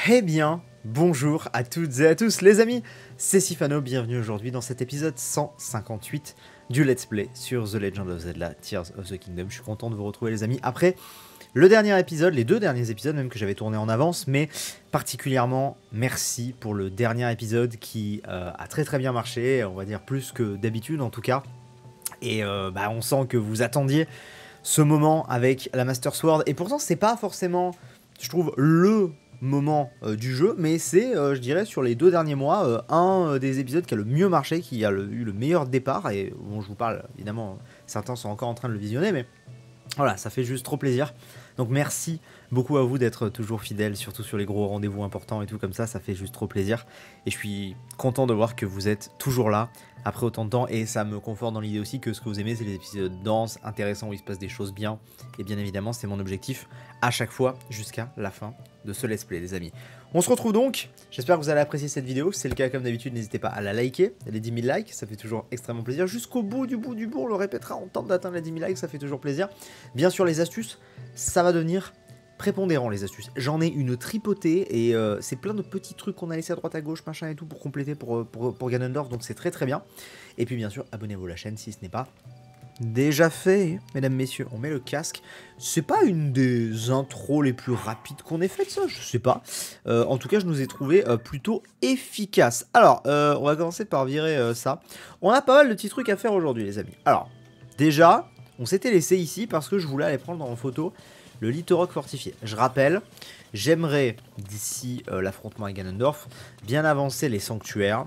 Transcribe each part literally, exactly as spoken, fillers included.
Eh bien, bonjour à toutes et à tous les amis, c'est Sifano, bienvenue aujourd'hui dans cet épisode cent cinquante-huit du Let's Play sur The Legend of Zelda Tears of the Kingdom. Je suis content de vous retrouver les amis après le dernier épisode, les deux derniers épisodes même que j'avais tourné en avance, mais particulièrement merci pour le dernier épisode qui euh, a très très bien marché, on va dire plus que d'habitude en tout cas, et euh, bah, on sent que vous attendiez ce moment avec la Master Sword, et pourtant c'est pas forcément, je trouve, le moment euh, du jeu, mais c'est, euh, je dirais, sur les deux derniers mois, euh, un des épisodes qui a le mieux marché, qui a le, eu le meilleur départ, et bon, je vous parle, évidemment, certains sont encore en train de le visionner, mais voilà, ça fait juste trop plaisir. Donc merci beaucoup à vous d'être toujours fidèles, surtout sur les gros rendez-vous importants et tout comme ça, ça fait juste trop plaisir. Et je suis content de voir que vous êtes toujours là après autant de temps, et ça me conforte dans l'idée aussi que ce que vous aimez, c'est les épisodes denses, intéressants, où il se passe des choses bien. Et bien évidemment, c'est mon objectif à chaque fois jusqu'à la fin de ce let's play, les amis. On se retrouve donc, j'espère que vous allez apprécier cette vidéo. Si c'est le cas, comme d'habitude, n'hésitez pas à la liker, les dix mille likes, ça fait toujours extrêmement plaisir. Jusqu'au bout du bout du bout, on le répétera, on tente d'atteindre les dix mille likes, ça fait toujours plaisir. Bien sûr, les astuces, ça va devenir prépondérant, les astuces. J'en ai une tripotée, et euh, c'est plein de petits trucs qu'on a laissés à droite à gauche, machin et tout, pour compléter pour, pour, pour Ganondorf, donc c'est très très bien. Et puis bien sûr, abonnez-vous à la chaîne si ce n'est pas déjà fait, mesdames, messieurs. On met le casque. C'est pas une des intros les plus rapides qu'on ait faites, ça, je sais pas. Euh, en tout cas, je nous ai trouvé euh, plutôt efficace. Alors, euh, on va commencer par virer euh, ça. On a pas mal de petits trucs à faire aujourd'hui, les amis. Alors, déjà, on s'était laissé ici parce que je voulais aller prendre en photo le Litorok fortifié. Je rappelle, j'aimerais, d'ici euh, l'affrontement à Ganondorf, bien avancer les sanctuaires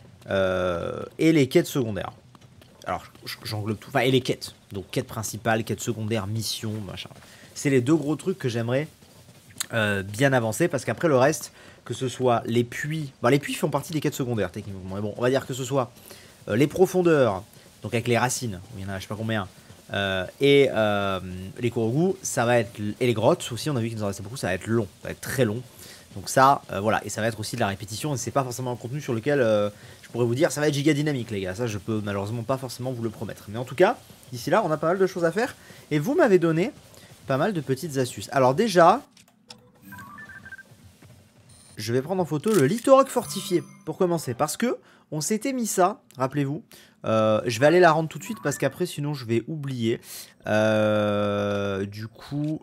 euh, et les quêtes secondaires. Alors, j'englobe tout, enfin, et les quêtes. Donc, quête principale, quête secondaire, mission, machin. C'est les deux gros trucs que j'aimerais euh, bien avancer, parce qu'après, le reste, que ce soit les puits... Bah, les puits font partie des quêtes secondaires, techniquement. Mais bon, on va dire que ce soit euh, les profondeurs, donc avec les racines, il y en a je sais pas combien, euh, et euh, les Korogu, ça va être... Et les grottes aussi, on a vu qu'il nous en restait beaucoup, ça va être long, ça va être très long. Donc ça, euh, voilà, et ça va être aussi de la répétition, et c'est pas forcément un contenu sur lequel euh, je pourrais vous dire ça va être giga dynamique, les gars. Ça, je peux malheureusement pas forcément vous le promettre. Mais en tout cas, d'ici là, on a pas mal de choses à faire, et vous m'avez donné pas mal de petites astuces. Alors déjà, je vais prendre en photo le Litorok fortifié, pour commencer, parce que on s'était mis ça, rappelez-vous. Euh, je vais aller la rendre tout de suite, parce qu'après, sinon, je vais oublier. Euh, du coup...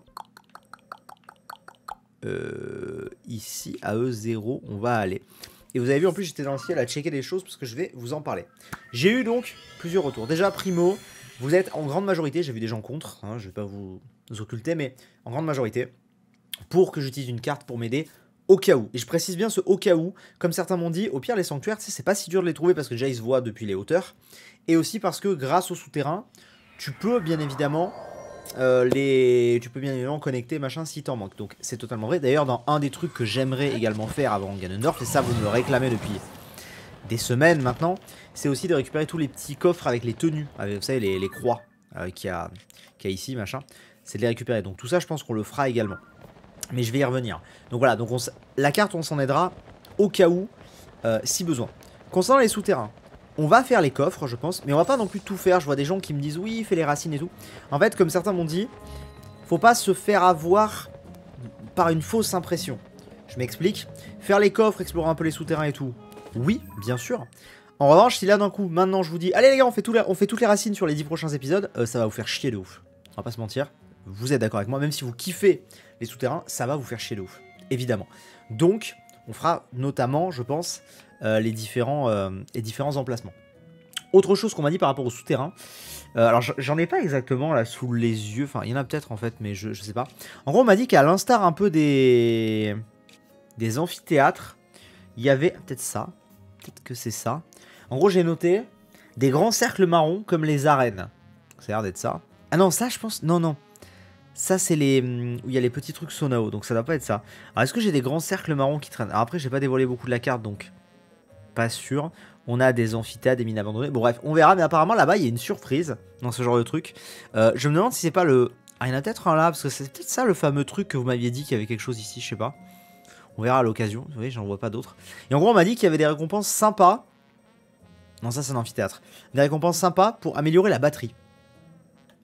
Euh, ici à E zéro on va aller, et vous avez vu en plus j'étais dans le ciel à checker des choses parce que je vais vous en parler. J'ai eu donc plusieurs retours. Déjà, primo, vous êtes en grande majorité, j'ai vu des gens contre, hein, je vais pas vous occulter, mais en grande majorité pour que j'utilise une carte pour m'aider au cas où. Et je précise bien ce au cas où, comme certains m'ont dit, au pire les sanctuaires, tu sais, c'est pas si dur de les trouver parce que déjà ils se voient depuis les hauteurs, et aussi parce que grâce au souterrain tu peux bien évidemment Euh, les... tu peux bien évidemment connecter machin si t'en manques. Donc c'est totalement vrai. D'ailleurs, dans un des trucs que j'aimerais également faire avant Ganondorf, et ça vous me le réclamez depuis des semaines maintenant, c'est aussi de récupérer tous les petits coffres avec les tenues, avec, vous savez, les, les croix euh, qu'il y a, qu'il y a ici, machin. C'est de les récupérer. Donc tout ça, je pense qu'on le fera également. Mais je vais y revenir. Donc voilà, donc on la carte, on s'en aidera au cas où, euh, si besoin. Concernant les souterrains, on va faire les coffres, je pense, mais on va pas non plus tout faire. Je vois des gens qui me disent oui, fais les racines et tout. En fait, comme certains m'ont dit, faut pas se faire avoir par une fausse impression. Je m'explique. Faire les coffres, explorer un peu les souterrains et tout, oui, bien sûr. En revanche, si là d'un coup, maintenant je vous dis, allez les gars, on fait, tout les, on fait toutes les racines sur les dix prochains épisodes, euh, ça va vous faire chier de ouf. On va pas se mentir. Vous êtes d'accord avec moi, même si vous kiffez les souterrains, ça va vous faire chier de ouf, évidemment. Donc, on fera notamment, je pense, euh, les, différents, euh, les différents emplacements. Autre chose qu'on m'a dit par rapport aux souterrains, euh, alors j'en ai pas exactement là sous les yeux, enfin il y en a peut-être en fait, mais je, je sais pas. En gros, on m'a dit qu'à l'instar un peu des, des amphithéâtres, il y avait peut-être ça, peut-être que c'est ça. En gros, j'ai noté des grands cercles marrons comme les arènes. Ça a l'air d'être ça. Ah non, ça je pense, non, non. Ça, c'est les où il y a les petits trucs Sonao, donc ça doit pas être ça. Alors, est-ce que j'ai des grands cercles marrons qui traînent? Alors après, j'ai pas dévoilé beaucoup de la carte, donc pas sûr. On a des amphithéâtres, des mines abandonnées. Bon, bref, on verra, mais apparemment, là-bas, il y a une surprise dans ce genre de truc. Euh, je me demande si c'est pas le... Ah, il y en a peut-être un là, parce que c'est peut-être ça le fameux truc que vous m'aviez dit qu'il y avait quelque chose ici, je sais pas. On verra à l'occasion. Vous voyez, j'en vois pas d'autres. Et en gros, on m'a dit qu'il y avait des récompenses sympas. Non, ça, c'est un amphithéâtre. Des récompenses sympas pour améliorer la batterie.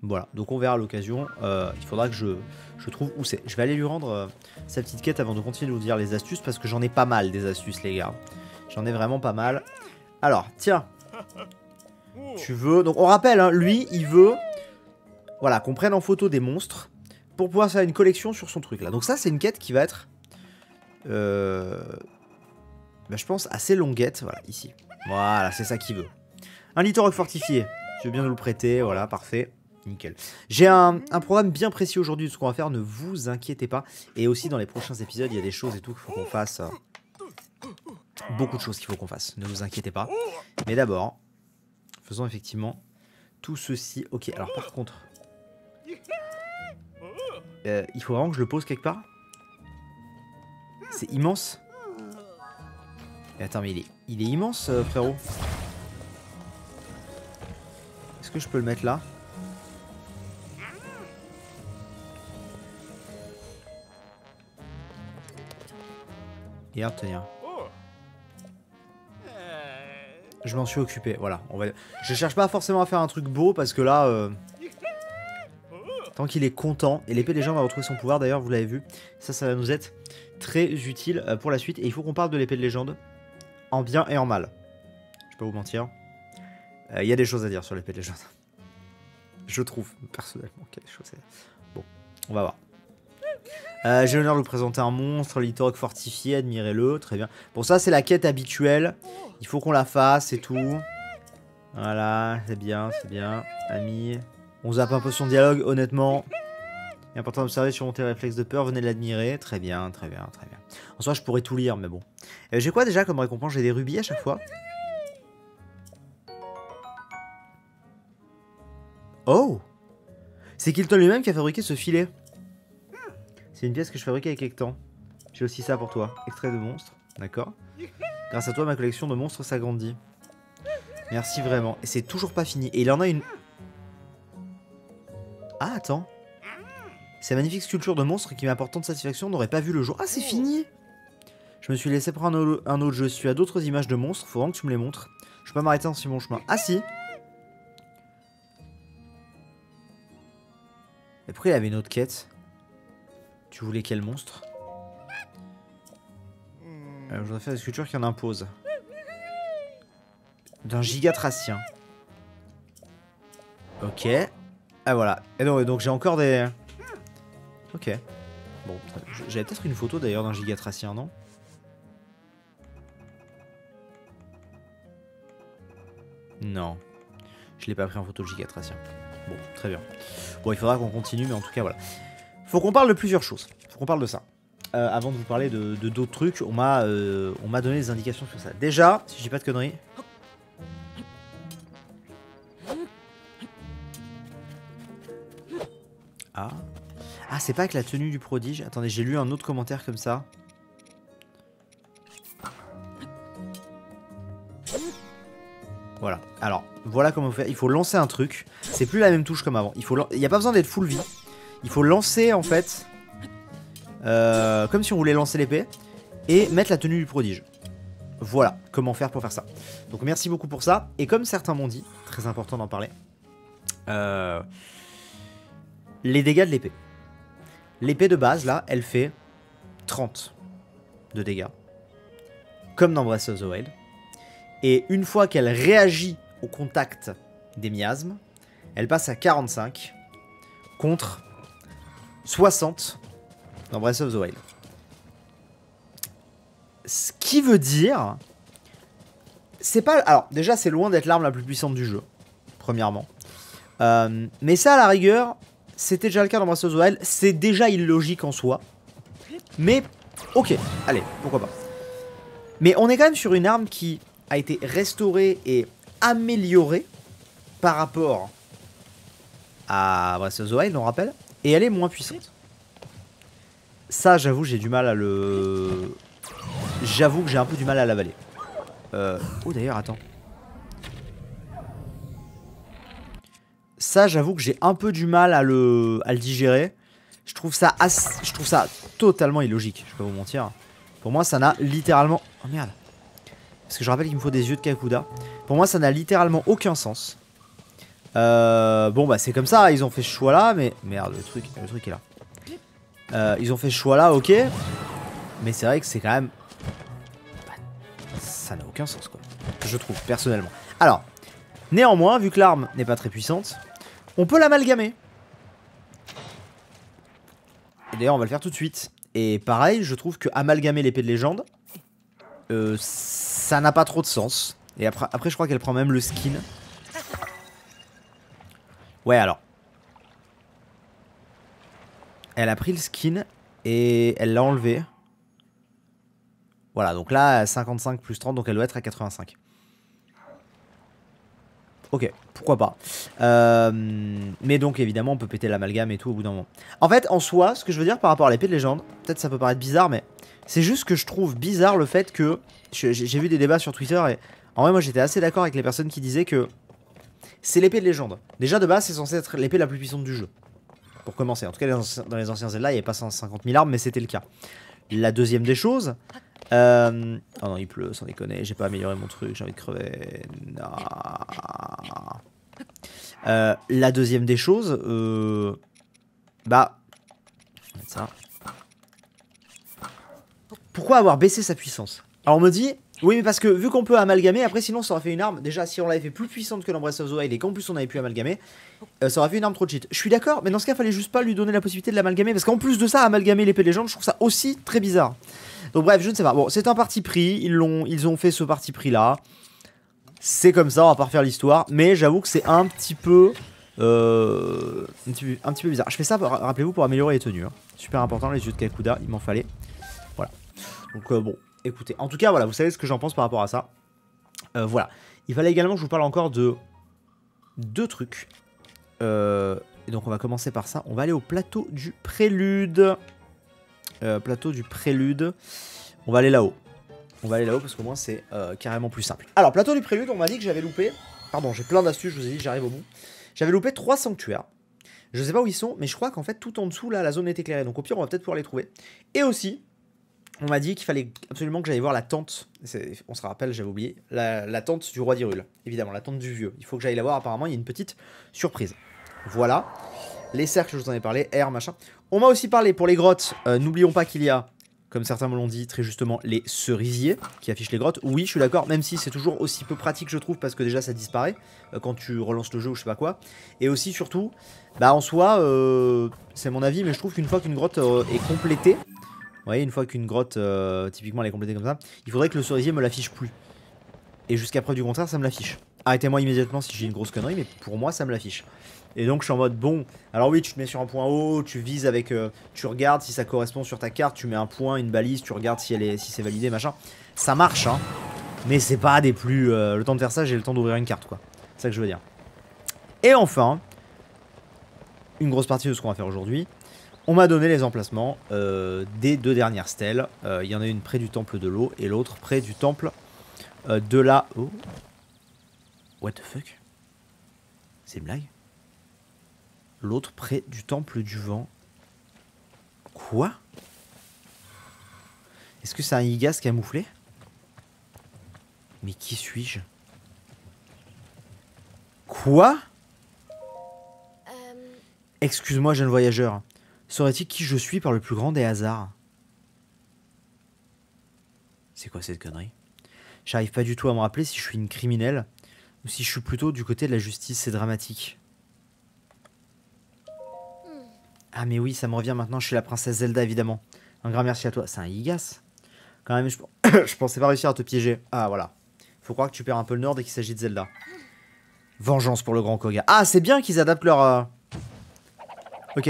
Voilà, donc on verra à l'occasion. Euh, il faudra que je, je trouve où c'est. Je vais aller lui rendre euh, sa petite quête avant de continuer de vous dire les astuces, parce que j'en ai pas mal des astuces, les gars. J'en ai vraiment pas mal. Alors, tiens. Tu veux... Donc on rappelle, hein, lui, il veut... Voilà, qu'on prenne en photo des monstres pour pouvoir faire une collection sur son truc là. Donc ça, c'est une quête qui va être... Euh... Ben, je pense assez longuette, voilà, ici. Voilà, c'est ça qu'il veut. Un littoral fortifié. Je veux bien nous le prêter, voilà, parfait. Nickel. J'ai un, un programme bien précis aujourd'hui de ce qu'on va faire, ne vous inquiétez pas. Et aussi dans les prochains épisodes, il y a des choses et tout qu'il faut qu'on fasse. Beaucoup de choses qu'il faut qu'on fasse, ne vous inquiétez pas. Mais d'abord, faisons effectivement tout ceci. Ok, alors par contre, euh, il faut vraiment que je le pose quelque part. C'est immense. Et attends, mais il est, il est immense, euh, frérot. Est-ce que je peux le mettre là? Et à tenir. Je m'en suis occupé, voilà. On va... Je cherche pas forcément à faire un truc beau parce que là, euh... tant qu'il est content, et l'épée des gens va retrouver son pouvoir d'ailleurs, vous l'avez vu. Ça, ça va nous être très utile euh, pour la suite. Et il faut qu'on parle de l'épée de légende, en bien et en mal. Je vais pas vous mentir. Il euh, y a des choses à dire sur l'épée de légende. Je trouve, personnellement, qu'il y a des choses à dire. Bon, on va voir. Euh, J'ai l'honneur de vous présenter un monstre, Litorok fortifié, admirez-le, très bien. Bon, ça c'est la quête habituelle, il faut qu'on la fasse et tout. Voilà, c'est bien, c'est bien. Ami, on zappe un peu son dialogue, honnêtement. Il est important d'observer, surmonter les réflexes de peur, venez de l'admirer. Très bien, très bien, très bien. En soi, je pourrais tout lire, mais bon. Euh, J'ai quoi déjà comme récompense? J'ai des rubis à chaque fois. Oh! C'est Kilton lui-même qui a fabriqué ce filet. C'est une pièce que je fabriquais avec Hectan. J'ai aussi ça pour toi. Extrait de monstre. D'accord. Grâce à toi, ma collection de monstres s'agrandit. Merci vraiment. Et c'est toujours pas fini. Et il en a une... Ah, attends. Ces magnifiques sculptures de monstres qui m'apportent tant de satisfaction n'auraient pas vu le jour. Ah, c'est fini! Je me suis laissé prendre un autre jeu. Si tu as d'autres images de monstres, faut vraiment que tu me les montres. Je peux pas m'arrêter sur mon chemin. Ah, si! Et pourquoi il avait une autre quête? Tu voulais quel monstre? Alors, je voudrais faire des sculptures qui en imposent. D'un gigatracien. Ok. Ah voilà. Et donc, donc j'ai encore des... Ok. Bon, j'avais peut-être une photo d'ailleurs d'un gigatracien, non? Non. Je l'ai pas pris en photo le gigatracien. Bon, très bien. Bon, il faudra qu'on continue, mais en tout cas, voilà. Faut qu'on parle de plusieurs choses. Faut qu'on parle de ça. Euh, avant de vous parler de d'autres trucs, on m'a euh, on m'a donné des indications sur ça. Déjà, si je dis pas de conneries. Ah. Ah, c'est pas avec la tenue du prodige. Attendez, j'ai lu un autre commentaire comme ça. Voilà. Alors, voilà comment faire. Il faut lancer un truc. C'est plus la même touche comme avant. Il faut. Il n'y a pas besoin d'être full vie. Il faut lancer en fait. Euh, comme si on voulait lancer l'épée. Et mettre la tenue du prodige. Voilà comment faire pour faire ça. Donc merci beaucoup pour ça. Et comme certains m'ont dit, très important d'en parler. Euh, les dégâts de l'épée. L'épée de base là, elle fait trente de dégâts. Comme dans Breath of the Wild. Et une fois qu'elle réagit au contact des miasmes, elle passe à quarante-cinq contre soixante dans Breath of the Wild. Ce qui veut dire... C'est pas... Alors, déjà, c'est loin d'être l'arme la plus puissante du jeu, premièrement. Euh, mais ça, à la rigueur, c'était déjà le cas dans Breath of the Wild. C'est déjà illogique en soi. Mais, ok, allez, pourquoi pas. Mais on est quand même sur une arme qui... a été restaurée et améliorée par rapport à Breath of the Wild, on rappelle, et elle est moins puissante. Ça, j'avoue, j'ai du mal à le... J'avoue que j'ai un peu du mal à l'avaler. Euh... Oh, d'ailleurs, attends. Ça, j'avoue que j'ai un peu du mal à le, à le digérer. Je trouve ça assez... Je trouve ça totalement illogique, je vais pas vous mentir. Pour moi, ça n'a littéralement... Oh, merde. Parce que je rappelle qu'il me faut des yeux de Kakuda. Pour moi, ça n'a littéralement aucun sens. Euh, bon bah c'est comme ça, ils ont fait ce choix là, mais merde le truc, le truc est là. Euh, ils ont fait ce choix là, ok. Mais c'est vrai que c'est quand même... Ça n'a aucun sens quoi, je trouve personnellement. Alors, néanmoins, vu que l'arme n'est pas très puissante, on peut l'amalgamer. Et d'ailleurs on va le faire tout de suite. Et pareil, je trouve que amalgamer l'épée de légende, euh, ça n'a pas trop de sens. Et après, après je crois qu'elle prend même le skin. Ouais alors. Elle a pris le skin et elle l'a enlevé. Voilà, donc là, cinquante-cinq plus trente, donc elle doit être à quatre-vingt-cinq. Ok, pourquoi pas. Euh, mais donc évidemment, on peut péter l'amalgame et tout au bout d'un moment. En fait, en soi, ce que je veux dire par rapport à l'épée de légende, peut-être ça peut paraître bizarre, mais c'est juste que je trouve bizarre le fait que... J'ai vu des débats sur Twitter et en vrai, moi j'étais assez d'accord avec les personnes qui disaient que c'est l'épée de légende. Déjà de base, c'est censé être l'épée la plus puissante du jeu. Pour commencer, en tout cas dans les anciens Zelda, il n'y avait pas cent cinquante mille armes, mais c'était le cas. La deuxième des choses... Euh... Oh non, il pleut, sans déconner, j'ai pas amélioré mon truc, j'ai envie de crever. Non. Euh, la deuxième des choses, euh... bah... Je vais mettre ça. Pourquoi avoir baissé sa puissance? Alors on me dit, oui mais parce que vu qu'on peut amalgamer, après sinon ça aurait fait une arme, déjà si on l'avait fait plus puissante que l'Embrace of the Wild et qu'en plus on avait pu amalgamer, euh, ça aurait fait une arme trop cheat. Je suis d'accord, mais dans ce cas fallait juste pas lui donner la possibilité de l'amalgamer, parce qu'en plus de ça, amalgamer l'épée de légende, je trouve ça aussi très bizarre. Donc bref, je ne sais pas, bon c'est un parti pris, ils, l'ont, ils ont fait ce parti pris là, c'est comme ça, on va pas refaire l'histoire, mais j'avoue que c'est un petit peu... Euh, un, petit, un petit peu bizarre. Je fais ça, rappelez-vous, pour améliorer les tenues, hein. Super important, les yeux de Kakuda, il m'en fallait. Voilà. Donc euh, bon, écoutez, en tout cas, voilà, vous savez ce que j'en pense par rapport à ça. Euh, voilà. Il fallait également que je vous parle encore de deux trucs. Euh, et donc on va commencer par ça. On va aller au plateau du prélude. Euh, plateau du prélude. On va aller là-haut. On va aller là-haut parce qu'au moins c'est euh, carrément plus simple. Alors, plateau du prélude, on m'a dit que j'avais loupé... Pardon, j'ai plein d'astuces, je vous ai dit, j'arrive au bout. J'avais loupé trois sanctuaires. Je sais pas où ils sont, mais je crois qu'en fait, tout en dessous, là, la zone est éclairée. Donc au pire, on va peut-être pouvoir les trouver. Et aussi... On m'a dit qu'il fallait absolument que j'aille voir la tente, on se rappelle, j'avais oublié, la, la tente du roi d'Hyrule, évidemment, la tente du vieux. Il faut que j'aille la voir, apparemment, il y a une petite surprise. Voilà, les cercles, je vous en ai parlé, R, machin. On m'a aussi parlé, pour les grottes, euh, n'oublions pas qu'il y a, comme certains me l'ont dit, très justement, les cerisiers qui affichent les grottes. Oui, je suis d'accord, même si c'est toujours aussi peu pratique, je trouve, parce que déjà, ça disparaît euh, quand tu relances le jeu ou je sais pas quoi. Et aussi, surtout, bah en soi, euh, c'est mon avis, mais je trouve qu'une fois qu'une grotte euh, est complétée, vous voyez, une fois qu'une grotte, euh, typiquement, elle est complétée comme ça, il faudrait que le cerisier me l'affiche plus. Et jusqu'à preuve du contraire, ça me l'affiche. Arrêtez-moi immédiatement si j'ai une grosse connerie, mais pour moi, ça me l'affiche. Et donc, je suis en mode, bon, alors oui, tu te mets sur un point haut, tu vises avec... Euh, tu regardes si ça correspond sur ta carte, tu mets un point, une balise, tu regardes si, elle est, si c'est validé, machin. Ça marche, hein. Mais c'est pas des plus... Euh, le temps de faire ça, j'ai le temps d'ouvrir une carte, quoi. C'est ça que je veux dire. Et enfin, une grosse partie de ce qu'on va faire aujourd'hui. On m'a donné les emplacements euh, des deux dernières stèles. Il euh, y en a une près du temple de l'eau et l'autre près du temple euh, de la... Oh. What the fuck? C'est une blague? L'autre près du temple du vent. Quoi? Est-ce que c'est un Igas camouflé? Mais qui suis-je? Quoi? euh... Excuse-moi, jeune voyageur. Saurais-tu qui je suis par le plus grand des hasards? C'est quoi cette connerie? J'arrive pas du tout à me rappeler si je suis une criminelle ou si je suis plutôt du côté de la justice. C'est dramatique. Ah mais oui, ça me revient maintenant, je suis la princesse Zelda évidemment. Un grand merci à toi. C'est un Igas. Quand même, je... je pensais pas réussir à te piéger. Ah voilà. Faut croire que tu perds un peu le nord dès qu'il s'agit de Zelda. Vengeance pour le grand Koga. Ah, c'est bien qu'ils adaptent leur... Euh... Ok.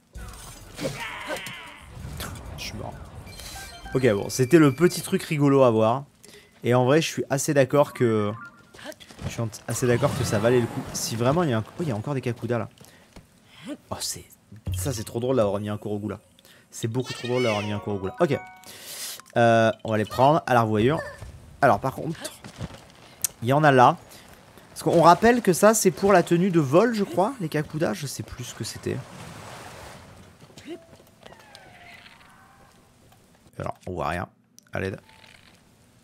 Je suis mort. Ok, bon, c'était le petit truc rigolo à voir. Et en vrai, je suis assez d'accord que... Je suis assez d'accord que ça valait le coup. Si vraiment il y a un... Oh, il y a encore des Kakuda là. Oh, c'est... Ça, c'est trop drôle d'avoir mis un Korogu là. C'est beaucoup trop drôle d'avoir mis un Korogu là. Ok. Euh, on va les prendre à la revoyure. Alors, par contre... Il y en a là. Parce qu'on rappelle que ça, c'est pour la tenue de vol, je crois. Les Kakuda, je sais plus ce que c'était. Alors, on voit rien. À l'aide.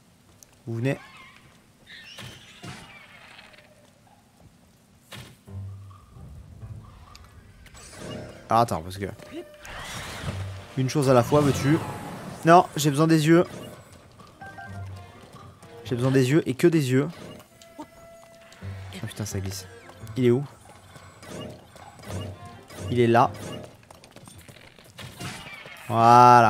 Vous venez. Alors attends, parce que... Une chose à la fois, veux-tu? Non, j'ai besoin des yeux. J'ai besoin des yeux et que des yeux. Oh putain, ça glisse. Il est où? Il est là. Voilà.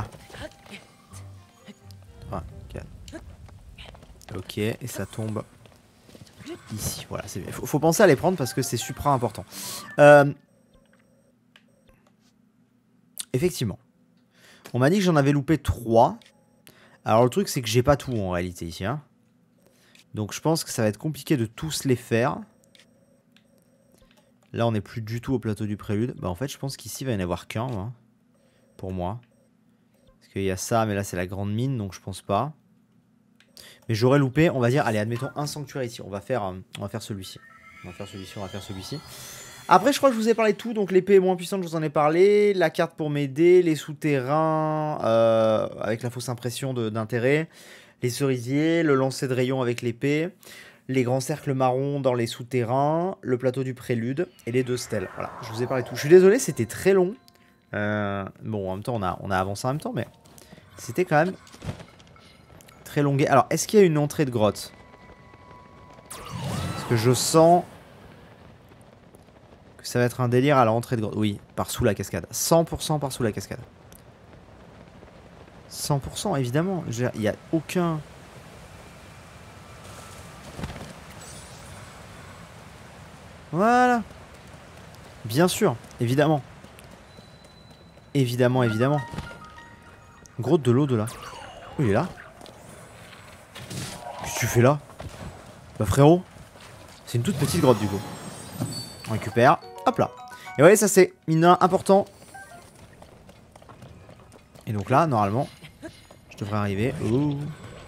trois, quatre. Ok, et ça tombe ici. Voilà, c'est bien. Faut, faut penser à les prendre parce que c'est supra important. Euh... Effectivement. On m'a dit que j'en avais loupé trois. Alors le truc c'est que j'ai pas tout en réalité ici. Hein. Donc je pense que ça va être compliqué de tous les faire. Là on n'est plus du tout au plateau du prélude. Bah en fait je pense qu'ici il va y en avoir qu'un. Hein, pour moi. Parce qu'il y a ça mais là c'est la grande mine donc je pense pas. Mais j'aurais loupé, on va dire, allez admettons un sanctuaire ici. On va faire, euh, on va faire celui-ci. On va faire celui-ci, on va faire celui-ci. Après, je crois que je vous ai parlé de tout. Donc, l'épée est moins puissante, je vous en ai parlé. La carte pour m'aider. Les souterrains euh, avec la fausse impression d'intérêt. Les cerisiers. Le lancer de rayon avec l'épée. Les grands cercles marrons dans les souterrains. Le plateau du prélude. Et les deux stèles. Voilà, je vous ai parlé de tout. Je suis désolé, c'était très long. Euh, bon, en même temps, on a, on a avancé en même temps. Mais c'était quand même très longué. Alors, est-ce qu'il y a une entrée de grotte? Parce que je sens... ça va être un délire à l'entrée de grotte. Oui, par sous la cascade. cent pour cent par sous la cascade. cent pour cent évidemment. Il n'y a aucun... Voilà. Bien sûr, évidemment. Évidemment, évidemment. Grotte de l'eau de là. Oh, il est là. Qu'est-ce que tu fais là? Bah frérot. C'est une toute petite grotte du coup. On récupère. Hop là. Et ouais, ça c'est mine important. Et donc là, normalement, je devrais arriver. Ouh.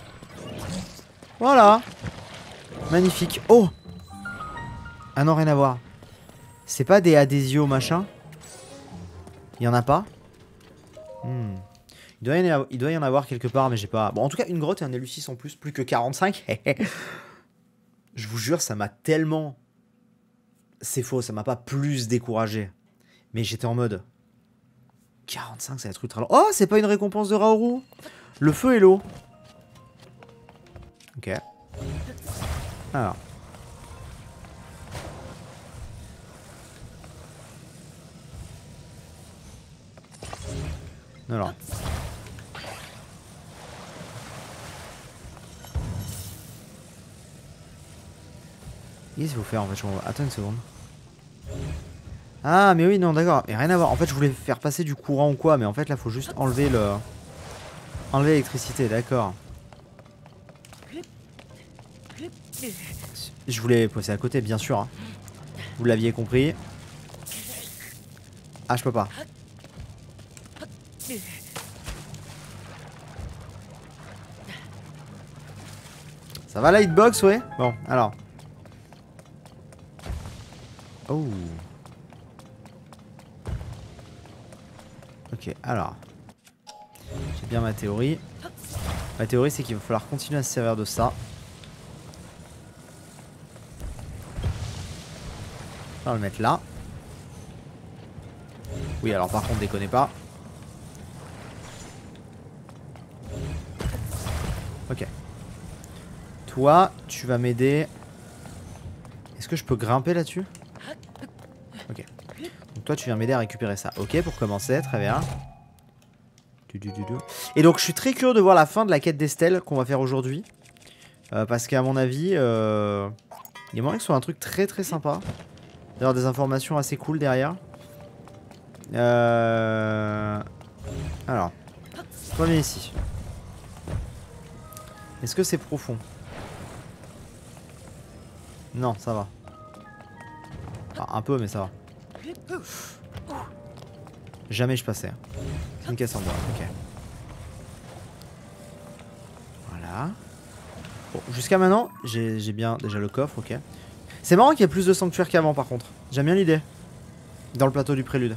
Voilà. Magnifique. Oh. Ah non, rien à voir. C'est pas des adhésios machin? Il y en a pas? hmm. il, doit y en avoir, il doit y en avoir quelque part, mais j'ai pas... Bon, en tout cas, une grotte et un élu six en plus, plus que quarante-cinq. Je vous jure, ça m'a tellement... C'est faux, ça m'a pas plus découragé. Mais j'étais en mode... quarante-cinq, ça va être ultra long. Oh, c'est pas une récompense de Raoru. Le feu et l'eau. Ok. Alors. Alors. Qu'est-ce qu'il faut faire en fait? Je... Attends une seconde. Ah mais oui non d'accord. Mais rien à voir. En fait je voulais faire passer du courant ou quoi. Mais en fait là faut juste enlever le... Enlever l'électricité, d'accord. Je voulais passer à côté bien sûr. Hein. Vous l'aviez compris. Ah je peux pas. Ça va la hitbox ouais? Bon alors. Oh. Ok, alors. J'ai bien ma théorie. Ma théorie, c'est qu'il va falloir continuer à se servir de ça. On va le mettre là. Oui, alors par contre, déconnez pas. Ok. Toi, tu vas m'aider. Est-ce que je peux grimper là-dessus? Ok. Donc toi, tu viens m'aider à récupérer ça. Ok, pour commencer, très bien. Et donc, je suis très curieux de voir la fin de la quête d'Estelle qu'on va faire aujourd'hui. Euh, parce qu'à mon avis, euh, il y a moyen que ce soit un truc très très sympa. D'ailleurs, des informations assez cool derrière. Euh... Alors, toi viens ici. Est-ce que c'est profond? Non, ça va. Enfin, un peu, mais ça va. Jamais je passais. Une caisse en bois, ok. Voilà. Bon, jusqu'à maintenant, j'ai bien déjà le coffre, ok. C'est marrant qu'il y ait plus de sanctuaires qu'avant par contre. J'aime bien l'idée. Dans le plateau du prélude.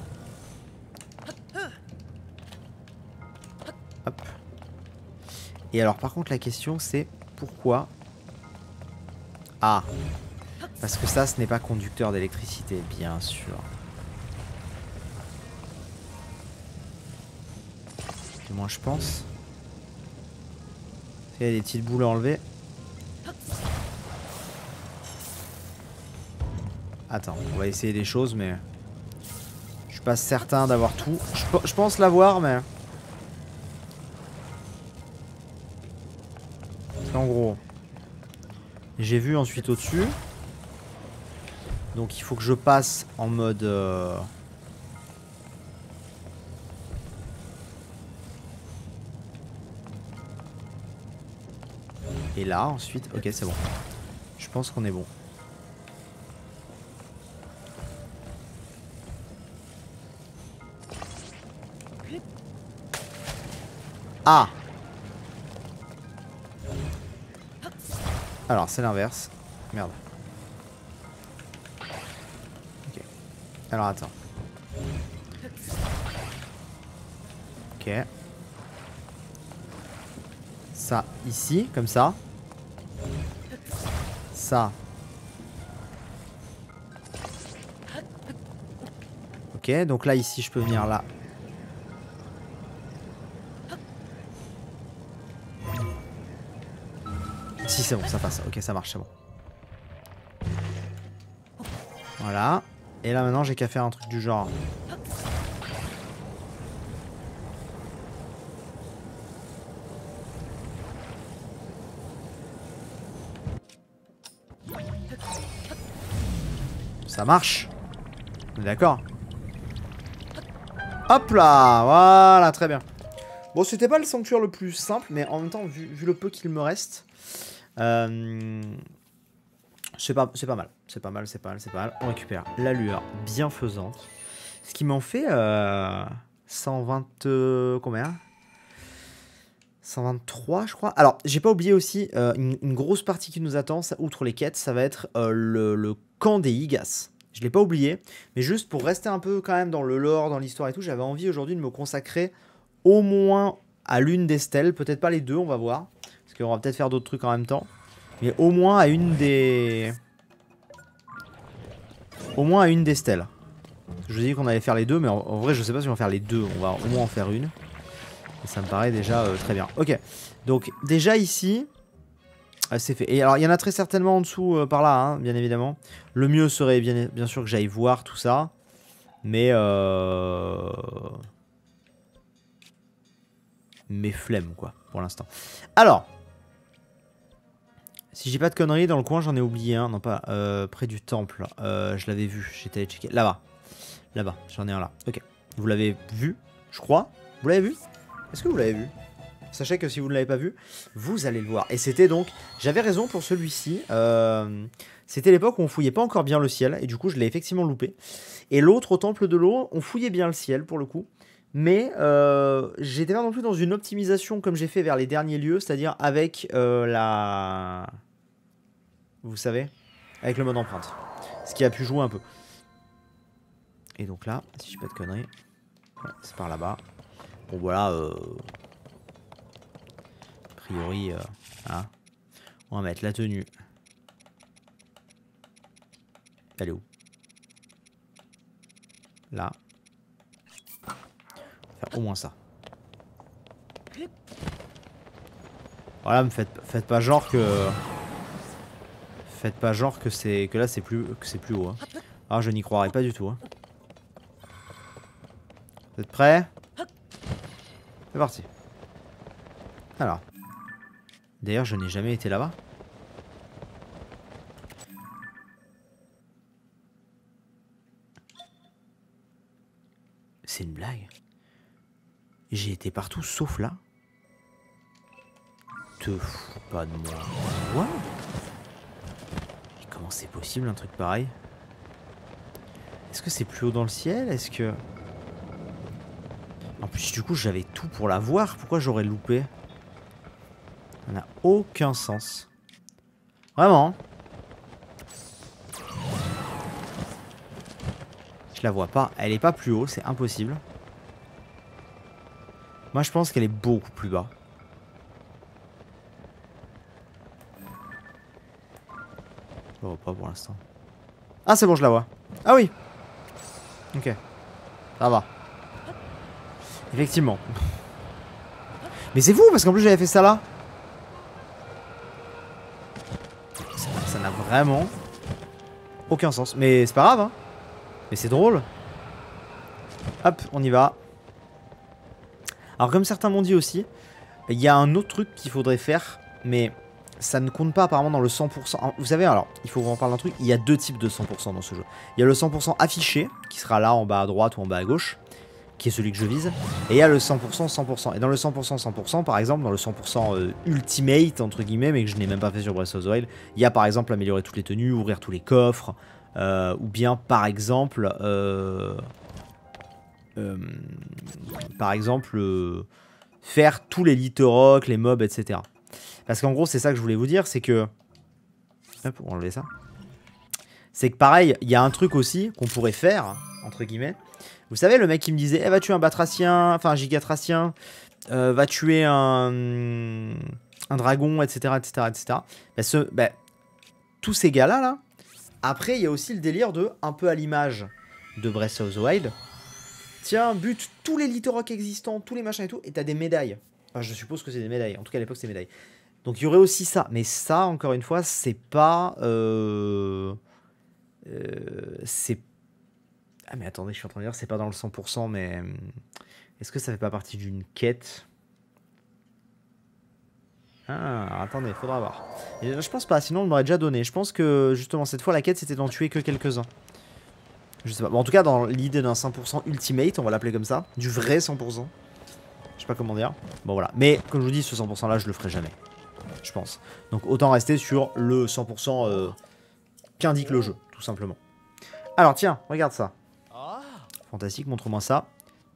Hop. Et alors par contre la question c'est pourquoi... Ah. Parce que ça ce n'est pas conducteur d'électricité, bien sûr. Du moins je pense. Il y a des petites boules à enlever. Attends, on va essayer des choses, mais je suis pas certain d'avoir tout. Je, je pense l'avoir, mais en gros, j'ai vu ensuite au-dessus. Donc il faut que je passe en mode... Euh... Et là, ensuite... Ok, c'est bon. Je pense qu'on est bon. Ah! Alors, c'est l'inverse. Merde. Ok. Alors, attends. Ok. Ça, ici, comme ça. Ça. Ok, donc là, ici, je peux venir là. Si, c'est bon, ça passe. Ok, ça marche, c'est bon. Voilà. Et là, maintenant, j'ai qu'à faire un truc du genre. Ça marche. On est d'accord. Hop là. Voilà, très bien. Bon, c'était pas le sanctuaire le plus simple, mais en même temps, vu, vu le peu qu'il me reste, euh, c'est pas, c'est pas mal. C'est pas mal, c'est pas mal, c'est pas mal. On récupère la lueur bienfaisante. Ce qui m'en fait euh, cent vingt... Euh, combien cent vingt-trois, je crois. Alors, j'ai pas oublié aussi euh, une, une grosse partie qui nous attend, ça, outre les quêtes, ça va être euh, le, le camp des Igas. Je l'ai pas oublié, mais juste pour rester un peu quand même dans le lore, dans l'histoire et tout, j'avais envie aujourd'hui de me consacrer au moins à l'une des stèles, peut-être pas les deux, on va voir, parce qu'on va peut-être faire d'autres trucs en même temps, mais au moins à une des... Au moins à une des stèles. Je vous ai dit qu'on allait faire les deux, mais en, en vrai, je sais pas si on va faire les deux, on va au moins en faire une. Et ça me paraît déjà euh, très bien. Ok, donc déjà ici, euh, c'est fait. Et alors, il y en a très certainement en dessous, euh, par là, hein, bien évidemment. Le mieux serait bien, bien sûr que j'aille voir tout ça. Mais... Euh... Mais flemme, quoi, pour l'instant. Alors, si j'ai pas de conneries, dans le coin, j'en ai oublié un. Non, pas euh, près du temple. Euh, je l'avais vu, j'étais allé checker. Là-bas. Là-bas, j'en ai un là. Ok. Vous l'avez vu, je crois. Vous l'avez vu? Est-ce que vous l'avez vu? Sachez que si vous ne l'avez pas vu, vous allez le voir. Et c'était donc... J'avais raison pour celui-ci. Euh, c'était l'époque où on fouillait pas encore bien le ciel. Et du coup, je l'ai effectivement loupé. Et l'autre, au temple de l'eau, on fouillait bien le ciel, pour le coup. Mais euh, j'étais pas non plus dans une optimisation comme j'ai fait vers les derniers lieux. C'est-à-dire avec euh, la... Vous savez? Avec le mode empreinte. Ce qui a pu jouer un peu. Et donc là, si je dis pas de conneries... Ouais, c'est par là-bas. Bon, voilà... Euh... A priori, euh, hein. On va mettre la tenue. Elle est où? Là. On va faire au moins ça. Voilà, me faites, faites pas genre que... Faites pas genre que c'est que là c'est plus que c'est plus haut. Hein. Alors je n'y croirais pas du tout. Hein. Vous êtes prêts? C'est parti. Alors. D'ailleurs, je n'ai jamais été là-bas. C'est une blague. J'ai été partout sauf là. Te fous pas de moi. What? Mais comment c'est possible un truc pareil? Est-ce que c'est plus haut dans le ciel? Est-ce que... En plus, du coup, j'avais tout pour la voir. Pourquoi j'aurais loupé? Ça n'a aucun sens. Vraiment. Je la vois pas. Elle est pas plus haut, c'est impossible. Moi, je pense qu'elle est beaucoup plus bas. Je la vois pas pour l'instant. Ah, c'est bon, je la vois. Ah oui. Ok. Ça va. Effectivement. Mais c'est fou parce qu'en plus j'avais fait ça là. Ça n'a vraiment aucun sens. Mais c'est pas grave hein. Mais c'est drôle. Hop, on y va. Alors comme certains m'ont dit aussi, il y a un autre truc qu'il faudrait faire, mais ça ne compte pas apparemment dans le cent pour cent. Vous savez, alors, il faut qu'on en parle d'un truc, il y a deux types de cent pour cent dans ce jeu. Il y a le cent pour cent affiché, qui sera là en bas à droite ou en bas à gauche, qui est celui que je vise, et il y a le cent pour cent cent pour cent. Et dans le cent pour cent cent pour cent, par exemple, dans le cent pour cent euh, ultimate, entre guillemets, mais que je n'ai même pas fait sur Breath of the Wild, il y a par exemple améliorer toutes les tenues, ouvrir tous les coffres, euh, ou bien par exemple... Euh, euh, par exemple... Euh, faire tous les litorocs, les mobs, et cetera. Parce qu'en gros, c'est ça que je voulais vous dire, c'est que... Hop, on va enlever ça. C'est que pareil, il y a un truc aussi qu'on pourrait faire, entre guillemets. Vous savez, le mec qui me disait, eh, va tuer un batracien, enfin un gigatracien, euh, va tuer un, un dragon, et cetera, et cetera, et cetera. Bah, ce, bah, tous ces gars-là, là, après, il y a aussi le délire de, un peu à l'image de Breath of the Wild, tiens, bute tous les litorocs existants, tous les machins et tout, et t'as des médailles. Enfin, je suppose que c'est des médailles. En tout cas, à l'époque, c'est des médailles. Donc, il y aurait aussi ça. Mais ça, encore une fois, c'est pas... Euh... Euh... C'est... Ah, mais attendez, je suis en train de dire, c'est pas dans le cent pour cent, mais... Est-ce que ça fait pas partie d'une quête? Ah, attendez, faudra voir. Et je pense pas, sinon on m'aurait déjà donné. Je pense que, justement, cette fois, la quête, c'était d'en tuer que quelques-uns. Je sais pas. Bon, en tout cas, dans l'idée d'un cent pour cent ultimate, on va l'appeler comme ça. Du vrai cent pour cent. Je sais pas comment dire. Bon, voilà. Mais, comme je vous dis, ce cent pour cent là, je le ferai jamais. Je pense. Donc, autant rester sur le cent pour cent euh, qu'indique le jeu, tout simplement. Alors, tiens, regarde ça. Fantastique, montre-moi ça.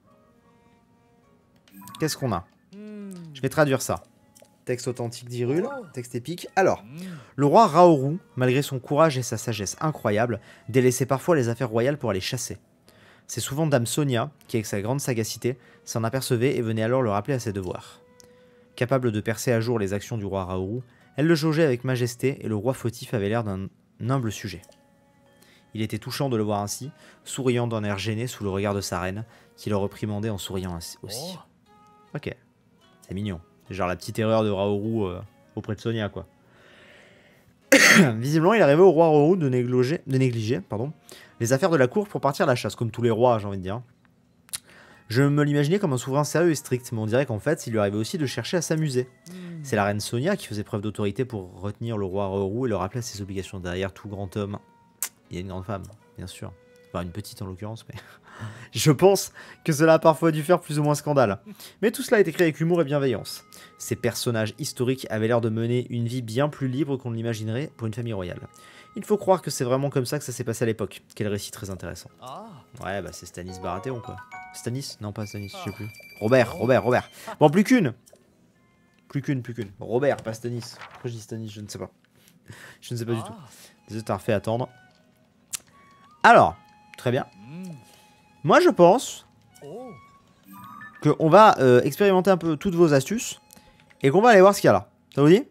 Qu'est-ce qu'on a? Je vais traduire ça. Texte authentique d'Hyrule, texte épique. Alors, le roi Raoru, malgré son courage et sa sagesse incroyable, délaissait parfois les affaires royales pour aller chasser. C'est souvent Dame Sonia, qui avec sa grande sagacité, s'en apercevait et venait alors le rappeler à ses devoirs. Capable de percer à jour les actions du roi Raoru, elle le jaugeait avec majesté et le roi fautif avait l'air d'un humble sujet. Il était touchant de le voir ainsi, souriant d'un air gêné sous le regard de sa reine, qui le reprimandait en souriant aussi. Ok, c'est mignon. C'est genre la petite erreur de Raoru euh, auprès de Sonia, quoi. Visiblement, il arrivait au roi Raoru de négliger, de négliger pardon, les affaires de la cour pour partir à la chasse, comme tous les rois, j'ai envie de dire. Je me l'imaginais comme un souverain sérieux et strict, mais on dirait qu'en fait, il lui arrivait aussi de chercher à s'amuser. Mm. C'est la reine Sonia qui faisait preuve d'autorité pour retenir le roi Raoru et le rappeler à ses obligations. Derrière tout grand homme, il y a une grande femme, bien sûr. Enfin, une petite en l'occurrence, mais... Je pense que cela a parfois dû faire plus ou moins scandale. Mais tout cela est écrit avec humour et bienveillance. Ces personnages historiques avaient l'air de mener une vie bien plus libre qu'on ne l'imaginerait pour une famille royale. Il faut croire que c'est vraiment comme ça que ça s'est passé à l'époque. Quel récit très intéressant. Ouais, bah c'est Stanis Baratheon, quoi. Stanis? Non, pas Stanis, je sais plus. Robert, Robert, Robert. Bon, plus qu'une. Plus qu'une, plus qu'une. Robert, pas Stanis. Pourquoi je dis Stanis? Je ne sais pas. Je ne sais pas du tout. Désolé de t'avoir fait attendre. Alors, très bien. Moi, je pense qu'on va euh, expérimenter un peu toutes vos astuces et qu'on va aller voir ce qu'il y a là. Ça vous dit?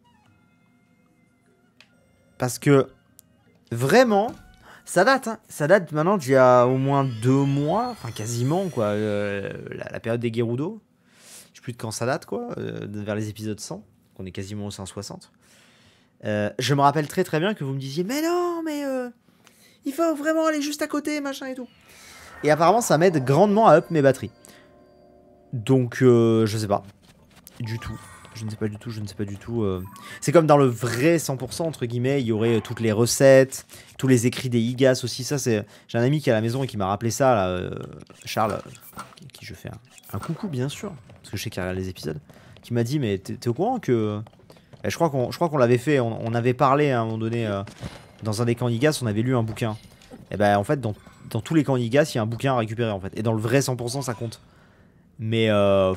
Parce que vraiment, ça date. Hein. Ça date maintenant d'il y a au moins deux mois, enfin quasiment, quoi. Euh, la, la période des Gerudo. Je sais plus de quand ça date, quoi. Euh, vers les épisodes cent. On est quasiment au cent soixante. Euh, je me rappelle très très bien que vous me disiez, mais non, mais euh, il faut vraiment aller juste à côté, machin et tout. Et apparemment, ça m'aide grandement à up mes batteries. Donc, euh, je sais pas. Du tout. Je ne sais pas du tout, je ne sais pas du tout. Euh... C'est comme dans le vrai cent pour cent, entre guillemets, il y aurait toutes les recettes, tous les écrits des Igas aussi. Ça, c'est. J'ai un ami qui est à la maison et qui m'a rappelé ça, là, euh, Charles, euh, qui je fais un, un coucou, bien sûr, parce que je sais qu'il regarde les épisodes, qui m'a dit, mais t'es au courant que... Et je crois qu'on qu'on l'avait fait, on, on avait parlé à un moment donné, euh, dans un des camps Igas, on avait lu un bouquin. Et ben en fait, dans, dans tous les camps Igas, il y a un bouquin à récupérer, en fait. Et dans le vrai cent pour cent, ça compte. Mais euh...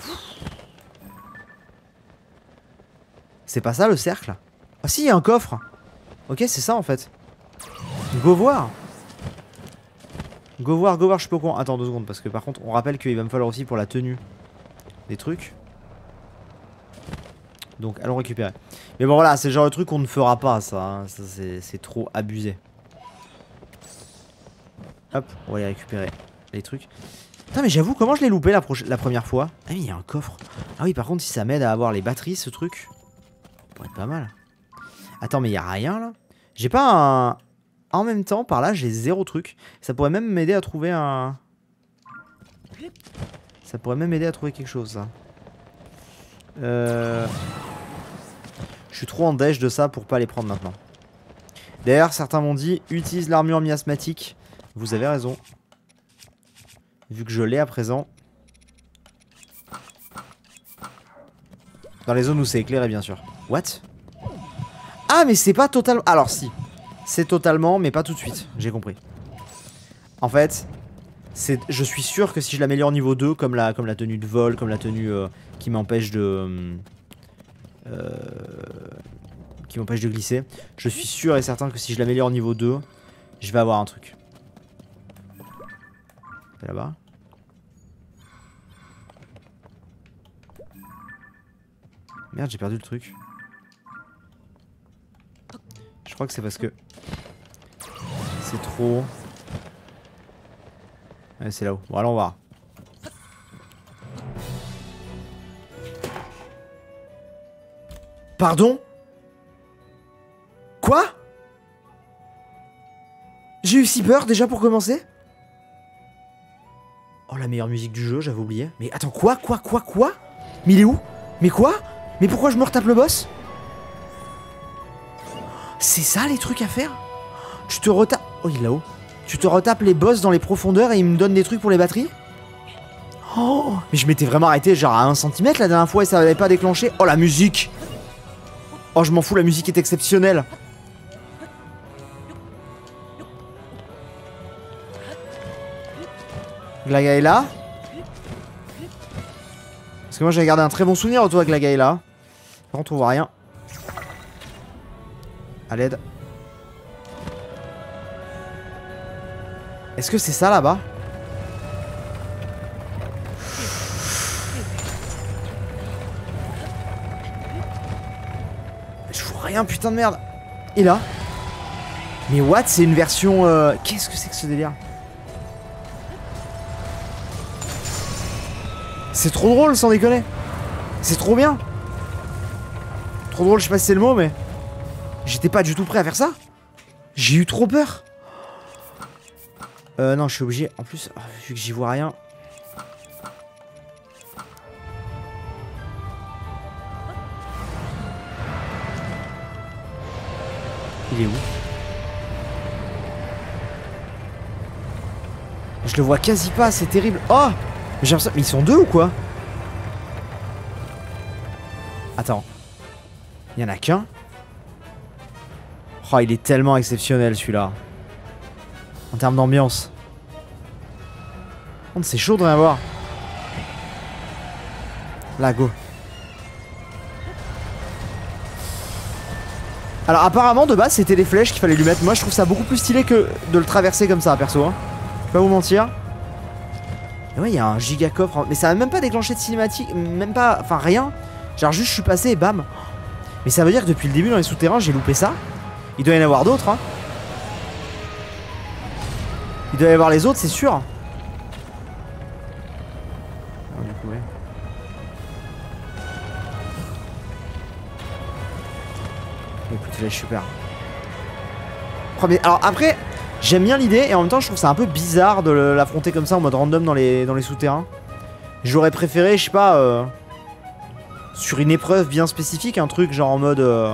c'est pas ça le cercle? Ah si, il y a un coffre. Ok, c'est ça en fait. Go voir. Go voir, go voir, je suis pas au courant. Attends deux secondes, parce que par contre, on rappelle qu'il va me falloir aussi pour la tenue des trucs. Donc, allons récupérer. Mais bon, voilà, c'est le genre de truc qu'on ne fera pas, ça. Hein. Ça c'est trop abusé. Hop, on va aller récupérer les trucs. Putain, mais j'avoue, comment je l'ai loupé la, la première fois? Ah oui, il y a un coffre. Ah oui, par contre, si ça m'aide à avoir les batteries, ce truc, ça pourrait être pas mal. Attends, mais il y a rien là? J'ai pas un... En même temps, par là, j'ai zéro truc. Ça pourrait même m'aider à trouver un... Ça pourrait même m'aider à trouver quelque chose, ça. Euh... Je suis trop en dèche de ça pour pas les prendre maintenant. D'ailleurs, certains m'ont dit, utilise l'armure miasmatique. Vous avez raison. Vu que je l'ai à présent. Dans les zones où c'est éclairé, bien sûr. What? Ah, mais c'est pas totalement... Alors, si. C'est totalement, mais pas tout de suite. J'ai compris. En fait, je suis sûr que si je l'améliore niveau deux, comme la, comme la tenue de vol, comme la tenue euh, qui m'empêche de... Euh, qui m'empêche de glisser, je suis sûr et certain que si je l'améliore niveau deux, je vais avoir un truc. C'est là-bas. Merde, j'ai perdu le truc. Je crois que c'est parce que c'est trop. Ouais, c'est là-haut. Bon, allons voir. Pardon? Quoi? J'ai eu si peur déjà pour commencer? Oh, la meilleure musique du jeu, j'avais oublié. Mais attends, quoi? Quoi? Quoi? Quoi? Mais il est où? Mais quoi? Mais pourquoi je me retape le boss? C'est ça les trucs à faire? Tu te retapes... Oh, il est là-haut. Tu te retapes les boss dans les profondeurs et il me donne des trucs pour les batteries? Oh, mais je m'étais vraiment arrêté genre à un centimètre la dernière fois et ça n'avait pas déclenché. Oh, la musique! Oh, je m'en fous, la musique est exceptionnelle. Glagaela. Parce que moi j'avais gardé un très bon souvenir autour de Glagaela. Par contre on voit rien. À l'aide. Est-ce que c'est ça là-bas? Je vois rien, putain de merde. Et là? Mais what? C'est une version... Euh... Qu'est-ce que c'est que ce délire? C'est trop drôle sans déconner. C'est trop bien. Trop drôle, je sais pas si c'est le mot, mais... J'étais pas du tout prêt à faire ça. J'ai eu trop peur. Euh, non, je suis obligé. En plus, vu que j'y vois rien. Il est où? Je le vois quasi pas, c'est terrible. Oh! J'ai l'impression... Mais ils sont deux ou quoi? Attends. Il y en a qu'un? Oh, il est tellement exceptionnel celui-là. En termes d'ambiance. C'est chaud de rien voir. Là, go. Alors apparemment de base c'était les flèches qu'il fallait lui mettre. Moi je trouve ça beaucoup plus stylé que de le traverser comme ça perso hein. Je vais pas vous mentir. Et ouais, il y a un giga coffre. Mais ça a même pas déclenché de cinématique. Même pas... Enfin rien. Genre juste je suis passé et bam. Mais ça veut dire que depuis le début dans les souterrains j'ai loupé ça. Il doit y en avoir d'autres hein. Il doit y avoir les autres c'est sûr. Alors, du coup, ouais. Écoute là je suis super. Alors après j'aime bien l'idée et en même temps je trouve ça un peu bizarre de l'affronter comme ça en mode random dans les, dans les souterrains. J'aurais préféré je sais pas euh, sur une épreuve bien spécifique un truc genre en mode euh,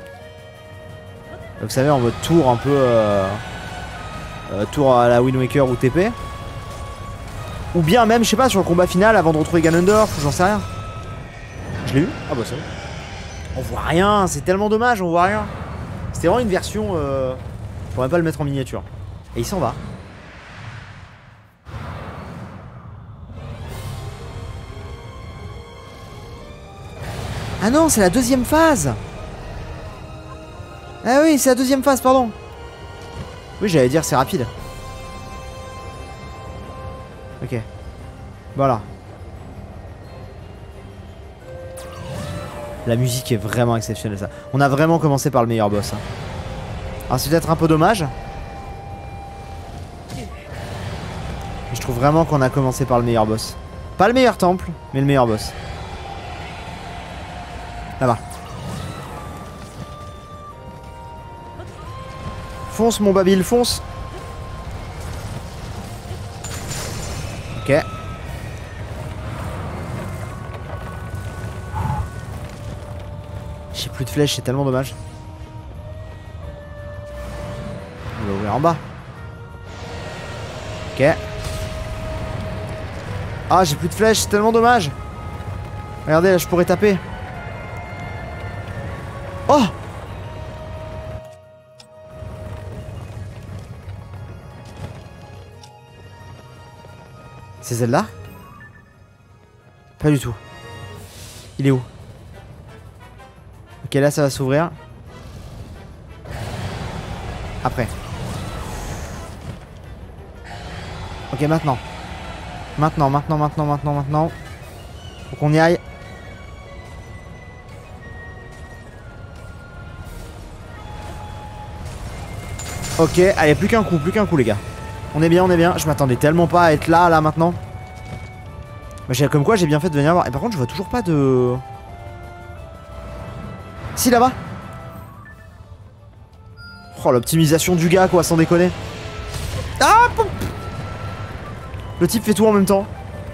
vous savez en mode tour un peu euh, euh, tour à la Wind Waker ou T P. Ou bien même je sais pas sur le combat final avant de retrouver Ganondorf ou j'en sais rien. Je l'ai eu? Ah bah ça. On voit rien, c'est tellement dommage, on voit rien. C'était vraiment une version euh, on pourrait pas le mettre en miniature. Et il s'en va. Ah non, c'est la deuxième phase. Ah oui, c'est la deuxième phase, pardon. Oui, j'allais dire c'est rapide. Ok. Voilà. La musique est vraiment exceptionnelle ça. On a vraiment commencé par le meilleur boss. Hein. Alors c'est peut-être un peu dommage. trouve vraiment qu'on a commencé par le meilleur boss. Pas le meilleur temple, mais le meilleur boss. Là-bas. Fonce mon babil, fonce. Ok. J'ai plus de flèches, c'est tellement dommage. On va ouvrir en bas. Ok. Ah, j'ai plus de flèches, c'est tellement dommage. Regardez, là, je pourrais taper. Oh! C'est celle-là? Pas du tout. Il est où? Ok, là, ça va s'ouvrir. Après. Ok, maintenant. Maintenant, maintenant, maintenant, maintenant, maintenant. Faut qu'on y aille. Ok, allez, plus qu'un coup, plus qu'un coup, les gars. On est bien, on est bien. Je m'attendais tellement pas à être là, là, maintenant. Mais comme quoi, j'ai bien fait de venir voir. Et par contre, je vois toujours pas de... Si, là-bas. Oh, l'optimisation du gars, quoi, sans déconner. Ah, pop. Le type fait tout en même temps.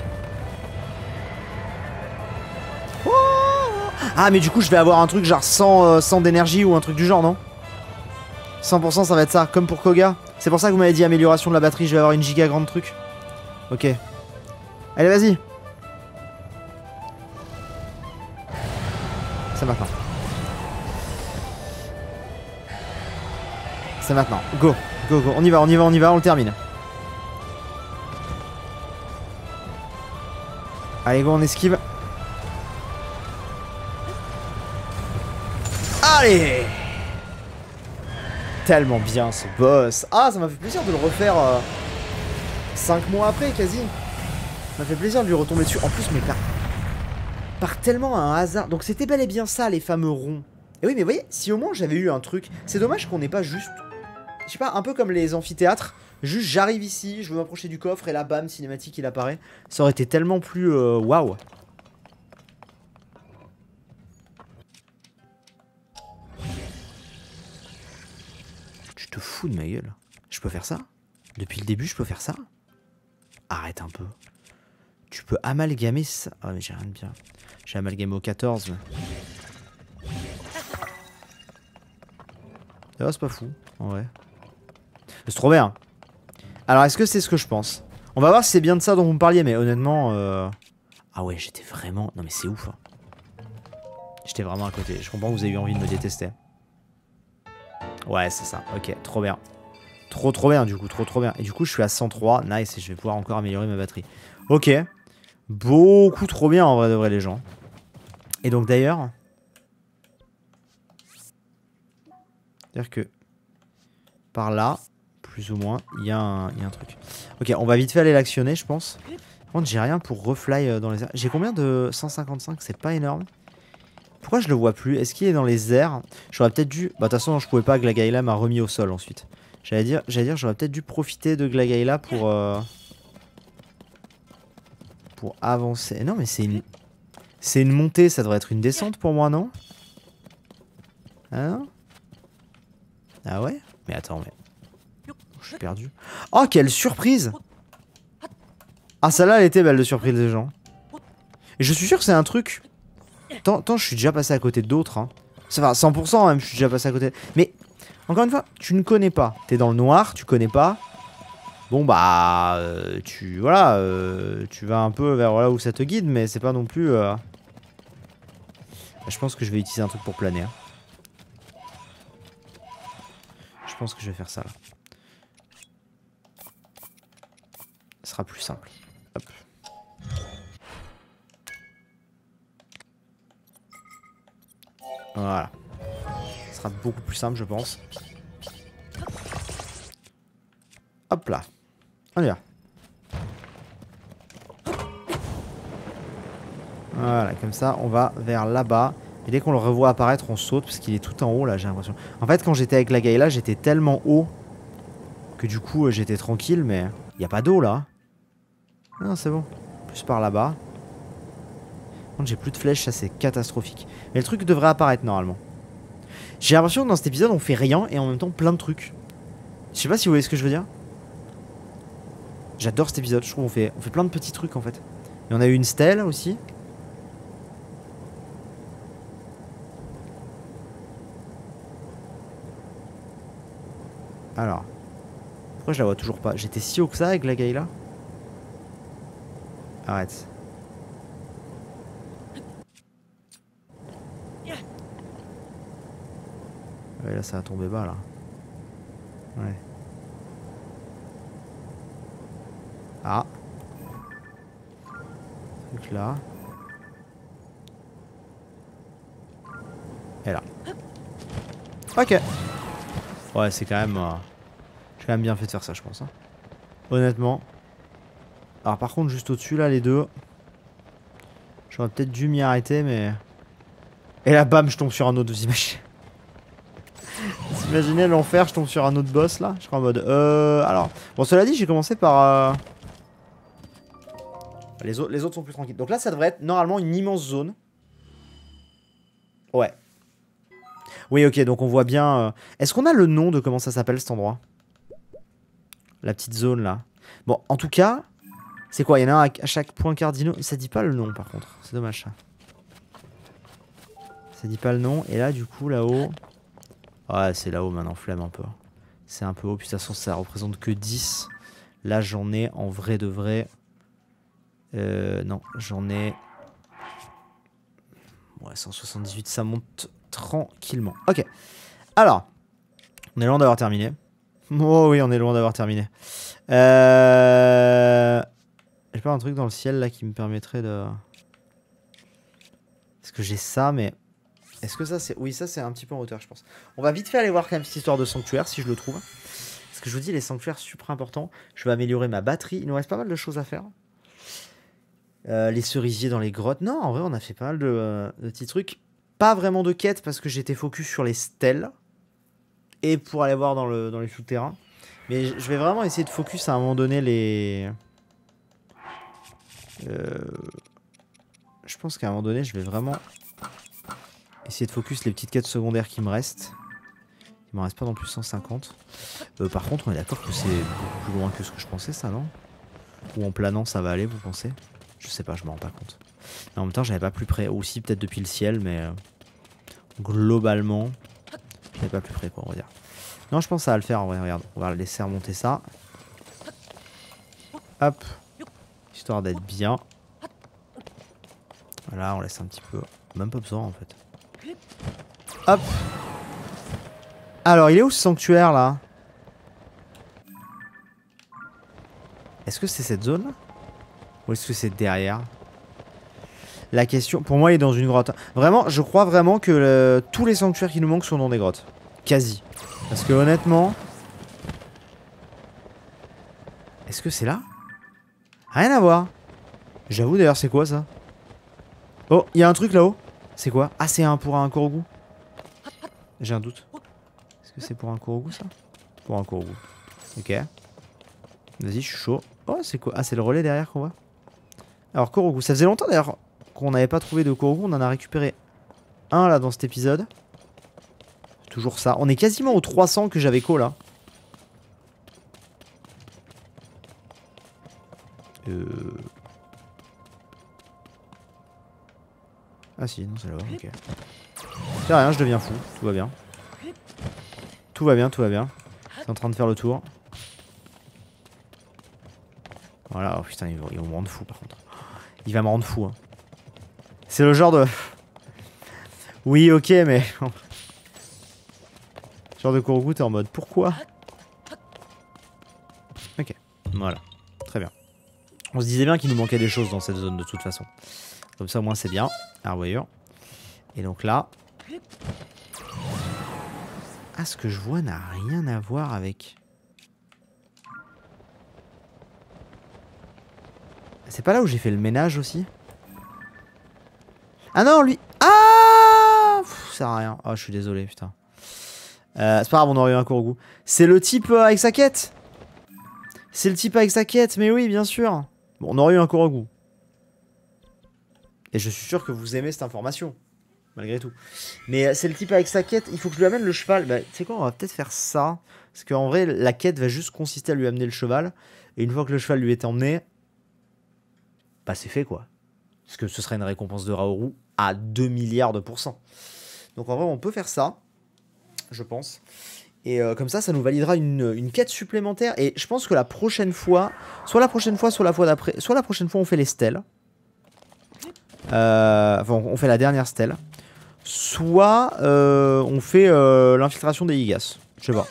Oh. Ah, mais du coup, je vais avoir un truc genre cent, euh, cent d'énergie ou un truc du genre, non? cent pour cent, ça va être ça, comme pour Koga. C'est pour ça que vous m'avez dit amélioration de la batterie, je vais avoir une giga grande truc. Ok. Allez, vas-y. C'est maintenant. C'est maintenant. Go, go, go. On y va, on y va, on y va, on le termine. Allez, go, on esquive. Allez! Tellement bien ce boss. Ah, ça m'a fait plaisir de le refaire euh, cinq mois après, quasi. Ça m'a fait plaisir de lui retomber dessus. En plus, mais par, par tellement un hasard. Donc c'était bel et bien ça, les fameux ronds. Et oui, mais vous voyez, si au moins j'avais eu un truc... C'est dommage qu'on n'ait pas juste... Je sais pas, un peu comme les amphithéâtres. Juste, j'arrive ici, je veux m'approcher du coffre et là, bam, cinématique, il apparaît. Ça aurait été tellement plus... Euh, waouh. Tu te fous de ma gueule. Je peux faire ça? Depuis le début, je peux faire ça? Arrête un peu. Tu peux amalgamer ça. Ah, mais j'ai rien de bien. J'ai amalgamé au quatorze. Mais... Ah, c'est pas fou, en vrai. C'est trop bien. Alors, est-ce que c'est ce que je pense? On va voir si c'est bien de ça dont vous me parliez, mais honnêtement... Euh... Ah ouais, j'étais vraiment... Non, mais c'est ouf. Hein. J'étais vraiment à côté. Je comprends que vous avez eu envie de me détester. Ouais, c'est ça. Ok, trop bien. Trop, trop bien, du coup. Trop, trop bien. Et du coup, je suis à cent trois. Nice. Et je vais pouvoir encore améliorer ma batterie. Ok. Beaucoup trop bien, en vrai de vrai, les gens. Et donc, d'ailleurs... C'est-à-dire que... Par là... Plus ou moins, il y, y a un truc. Ok, on va vite fait aller l'actionner, je pense. Par contre, j'ai rien pour refly dans les airs. J'ai combien de cent cinquante-cinq? C'est pas énorme. Pourquoi je le vois plus? Est-ce qu'il est dans les airs? J'aurais peut-être dû... Bah, de toute façon, je pouvais pas. Glagaila m'a remis au sol ensuite. J'allais dire, j'allais dire, j'aurais peut-être dû profiter de Glagaila pour... Euh... Pour avancer. Non, mais c'est une... C'est une montée, ça devrait être une descente pour moi, non? Ah non? Ah ouais? Mais attends, mais... Je suis perdu. Oh, quelle surprise! Ah, celle-là, elle était belle de surprise des gens. Et je suis sûr que c'est un truc... Tant, tant je suis déjà passé à côté d'autres. Hein. Ça va, cent pour cent même, je suis déjà passé à côté. Mais, encore une fois, tu ne connais pas. T'es dans le noir, tu connais pas. Bon, bah... Euh, tu... Voilà. Euh, tu vas un peu vers là où ça te guide, mais c'est pas non plus... Euh... Je pense que je vais utiliser un truc pour planer. Hein. Je pense que je vais faire ça, là. Ce sera plus simple. Hop. Voilà. Ce sera beaucoup plus simple, je pense. Hop là. On y va. Voilà, comme ça, on va vers là-bas. Et dès qu'on le revoit apparaître, on saute parce qu'il est tout en haut là, j'ai l'impression. En fait, quand j'étais avec la Gaïla, j'étais tellement haut que du coup, j'étais tranquille, mais il n'y a pas d'eau là. Non, c'est bon. Plus par là-bas. J'ai plus de flèches, ça c'est catastrophique. Mais le truc devrait apparaître normalement. J'ai l'impression que dans cet épisode on fait rien et en même temps plein de trucs. Je sais pas si vous voyez ce que je veux dire. J'adore cet épisode, je trouve on fait, on fait plein de petits trucs en fait. Et on a eu une stèle aussi. Alors. Pourquoi je la vois toujours pas? J'étais si haut que ça avec la gaïla. Arrête. Ouais, là ça va tomber bas là. Ouais. Ah. Truc là. Et là. Ok. Ouais, c'est quand même... Euh, j'ai quand même bien fait de faire ça, je pense. Hein. Honnêtement. Alors par contre, juste au-dessus, là, les deux. J'aurais peut-être dû m'y arrêter, mais... Et là, bam, je tombe sur un autre, vous imaginez. Vous imaginez l'enfer, je tombe sur un autre boss, là. Je serais en mode... Euh... Alors... Bon, cela dit, j'ai commencé par... Euh... Les, autres, les autres sont plus tranquilles. Donc là, ça devrait être normalement une immense zone. Ouais. Oui, ok, donc on voit bien... Euh... Est-ce qu'on a le nom de comment ça s'appelle, cet endroit? La petite zone, là. Bon, en tout cas... C'est quoi? Il y en a un à chaque point cardinal. Ça dit pas le nom, par contre. C'est dommage, ça. Ça dit pas le nom. Et là, du coup, là-haut... Ouais, c'est là-haut, maintenant. Flemme un peu. C'est un peu haut. Puis de toute façon, ça représente que dix. Là, j'en ai en vrai de vrai... Euh... Non, j'en ai... Ouais, cent soixante-dix-huit, ça monte tranquillement. Ok. Alors, on est loin d'avoir terminé. Oh oui, on est loin d'avoir terminé. Euh... J'ai pas un truc dans le ciel là qui me permettrait de... Est-ce que j'ai ça, mais... Est-ce que ça c'est... Oui, ça c'est un petit peu en hauteur, je pense. On va vite fait aller voir quand même cette histoire de sanctuaire, si je le trouve. Parce que je vous dis, les sanctuaires, super importants. Je vais améliorer ma batterie. Il nous reste pas mal de choses à faire. Euh, les cerisiers dans les grottes. Non, en vrai, on a fait pas mal de, euh, de petits trucs. Pas vraiment de quêtes parce que j'étais focus sur les stèles. Et pour aller voir dans, le, dans les souterrains. Mais je vais vraiment essayer de focus à un moment donné les... Euh... Je pense qu'à un moment donné, je vais vraiment essayer de focus les petites quêtes secondaires qui me restent. Il m'en reste pas non plus cent cinquante. Euh, par contre, on est d'accord que c'est beaucoup plus loin que ce que je pensais, ça, non? Ou en planant, ça va aller, vous pensez? Je sais pas, je m'en rends pas compte. Et en même temps, j'avais pas plus près. Aussi, peut-être depuis le ciel, mais... Euh, globalement, j'avais pas plus près, quoi, on va dire. Non, je pense que ça va le faire, en vrai, regarde. On va laisser remonter ça. Hop. Histoire d'être bien. Voilà, on laisse un petit peu. Même pas besoin, en fait. Hop. Alors, il est où ce sanctuaire, là? Est-ce que c'est cette zone là? Ou est-ce que c'est derrière? La question, pour moi, il est dans une grotte. Vraiment, je crois vraiment que le... tous les sanctuaires qui nous manquent sont dans des grottes. Quasi. Parce que honnêtement... Est-ce que c'est là? Rien à voir. J'avoue d'ailleurs, c'est quoi ça? Oh, il y a un truc là-haut. C'est quoi? Ah, c'est un pour un Korogu. J'ai un doute. Est-ce que c'est pour un Korogu ça? Pour un Korogu. Ok. Vas-y, je suis chaud. Oh, c'est quoi? Ah, c'est le relais derrière qu'on voit. Alors, Korogu. Ça faisait longtemps d'ailleurs qu'on n'avait pas trouvé de Korogu. On en a récupéré un là dans cet épisode. Toujours ça. On est quasiment aux trois cents que j'avais co là. Euh... Ah si, non, c'est là-bas, ok. C'est rien, je deviens fou, tout va bien. Tout va bien, tout va bien. C'est en train de faire le tour. Voilà, oh putain, il va, il va me rendre fou par contre. Il va me rendre fou. Hein. C'est le genre de... Oui, ok, mais... genre de Korogu, t'es en mode, pourquoi? Ok, voilà, très bien. On se disait bien qu'il nous manquait des choses dans cette zone de toute façon. Comme ça, au moins, c'est bien. Arvoyure. Et donc là... Ah, ce que je vois n'a rien à voir avec... C'est pas là où j'ai fait le ménage aussi? Ah non, lui... Ah Pff, ça sert à rien. Oh, je suis désolé, putain. Euh, c'est pas grave, on aurait eu un Korogu. C'est le type euh, avec sa quête. C'est le type avec sa quête, mais oui, bien sûr. Bon, on aurait eu un Korogu. Et je suis sûr que vous aimez cette information. Malgré tout. Mais c'est le type avec sa quête. Il faut que je lui amène le cheval. Bah, tu sais quoi, on va peut-être faire ça. Parce qu'en vrai, la quête va juste consister à lui amener le cheval. Et une fois que le cheval lui est emmené, bah c'est fait quoi. Parce que ce serait une récompense de Raoru à deux milliards de pourcents. Donc en vrai, on peut faire ça. Je pense. Et euh, comme ça, ça nous validera une, une quête supplémentaire. Et je pense que la prochaine fois, soit la prochaine fois, soit la fois d'après, soit la prochaine fois, on fait les stèles. Euh, enfin, on fait la dernière stèle. Soit euh, on fait euh, l'infiltration des Igas. Je sais pas.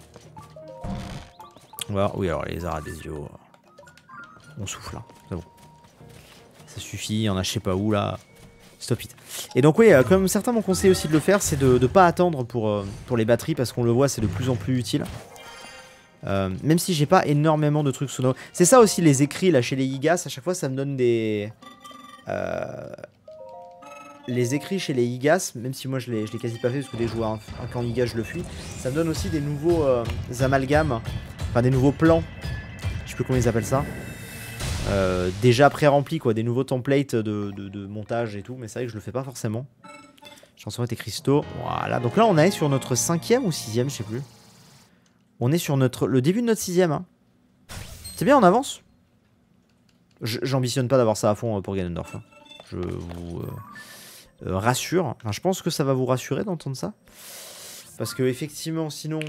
Voilà. Oui, alors les arts des yeux. On souffle là. C'est bon. Ça suffit. Il y en a je sais pas où là. Stop it. Et donc, oui, euh, comme certains m'ont conseillé aussi de le faire, c'est de ne pas attendre pour, euh, pour les batteries parce qu'on le voit, c'est de plus en plus utile. Euh, même si j'ai pas énormément de trucs sono. C'est ça aussi les écrits là chez les Igas. À chaque fois, ça me donne des. Euh, les écrits chez les Igas, même si moi je l'ai quasi pas fait parce que dès que je vois un, un camp Igas je le fuis, ça me donne aussi des nouveaux euh, amalgames, enfin des nouveaux plans, je sais plus comment ils appellent ça, euh, déjà pré-remplis quoi, des nouveaux templates de, de, de montage et tout, mais c'est vrai que je le fais pas forcément. Chanson et cristaux, voilà, donc là on est sur notre cinquième ou sixième, je sais plus. On est sur notre, le début de notre sixième, hein. C'est bien, on avance. J'ambitionne pas d'avoir ça à fond pour Ganondorf, hein. Je vous... Euh... Euh, rassure. Enfin, je pense que ça va vous rassurer d'entendre ça. Parce que effectivement, sinon...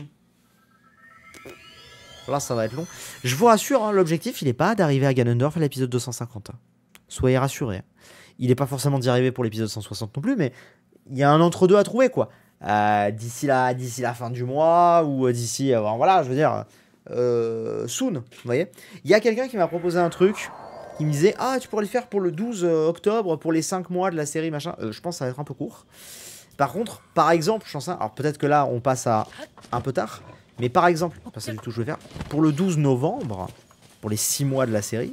Là, ça va être long. Je vous rassure, hein, l'objectif, il n'est pas d'arriver à Ganondorf à l'épisode deux cent cinquante. Soyez rassurés. Il n'est pas forcément d'y arriver pour l'épisode cent soixante non plus, mais il y a un entre-deux à trouver, quoi. Euh, d'ici la, d'ici la fin du mois, ou d'ici... Euh, voilà, je veux dire... Euh, soon, vous voyez. Il y a quelqu'un qui m'a proposé un truc... Il me disait, ah, tu pourrais le faire pour le douze octobre, pour les cinq mois de la série, machin. Euh, je pense que ça va être un peu court. Par contre, par exemple, je pense, alors peut-être que là, on passe à un peu tard. Mais par exemple, pas ça du tout, je vais faire. Pour le douze novembre, pour les six mois de la série.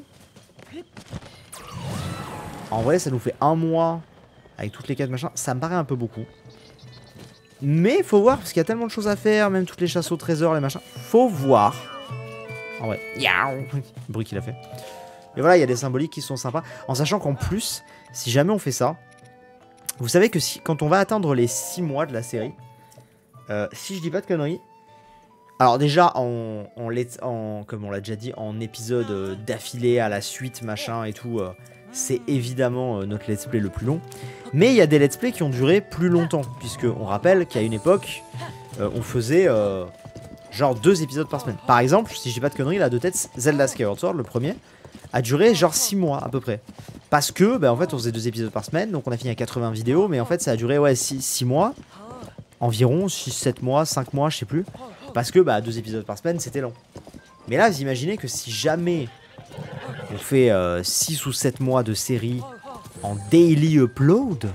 En vrai, ça nous fait un mois avec toutes les quêtes, machin. Ça me paraît un peu beaucoup. Mais faut voir, parce qu'il y a tellement de choses à faire, même toutes les chasses au trésor, les machins. Faut voir. En vrai. Le bruit qu'il a fait. Et voilà, il y a des symboliques qui sont sympas. En sachant qu'en plus, si jamais on fait ça, vous savez que si, quand on va atteindre les six mois de la série, euh, si je dis pas de conneries, alors déjà, en, en, en comme on l'a déjà dit, en épisode euh, d'affilée à la suite, machin et tout, euh, c'est évidemment euh, notre let's play le plus long. Mais il y a des let's play qui ont duré plus longtemps, puisque on rappelle qu'à une époque, euh, on faisait euh, genre deux épisodes par semaine. Par exemple, si je dis pas de conneries, la deux têtes, Zelda Skyward Sword, le premier, a duré genre six mois à peu près. Parce que, bah, en fait, on faisait deux épisodes par semaine, donc on a fini à quatre-vingts vidéos, mais en fait, ça a duré, ouais, six mois, environ, six sept mois, cinq mois, je sais plus. Parce que, bah, deux épisodes par semaine, c'était long. Mais là, vous imaginez que si jamais on fait euh, six ou sept mois de série en daily upload,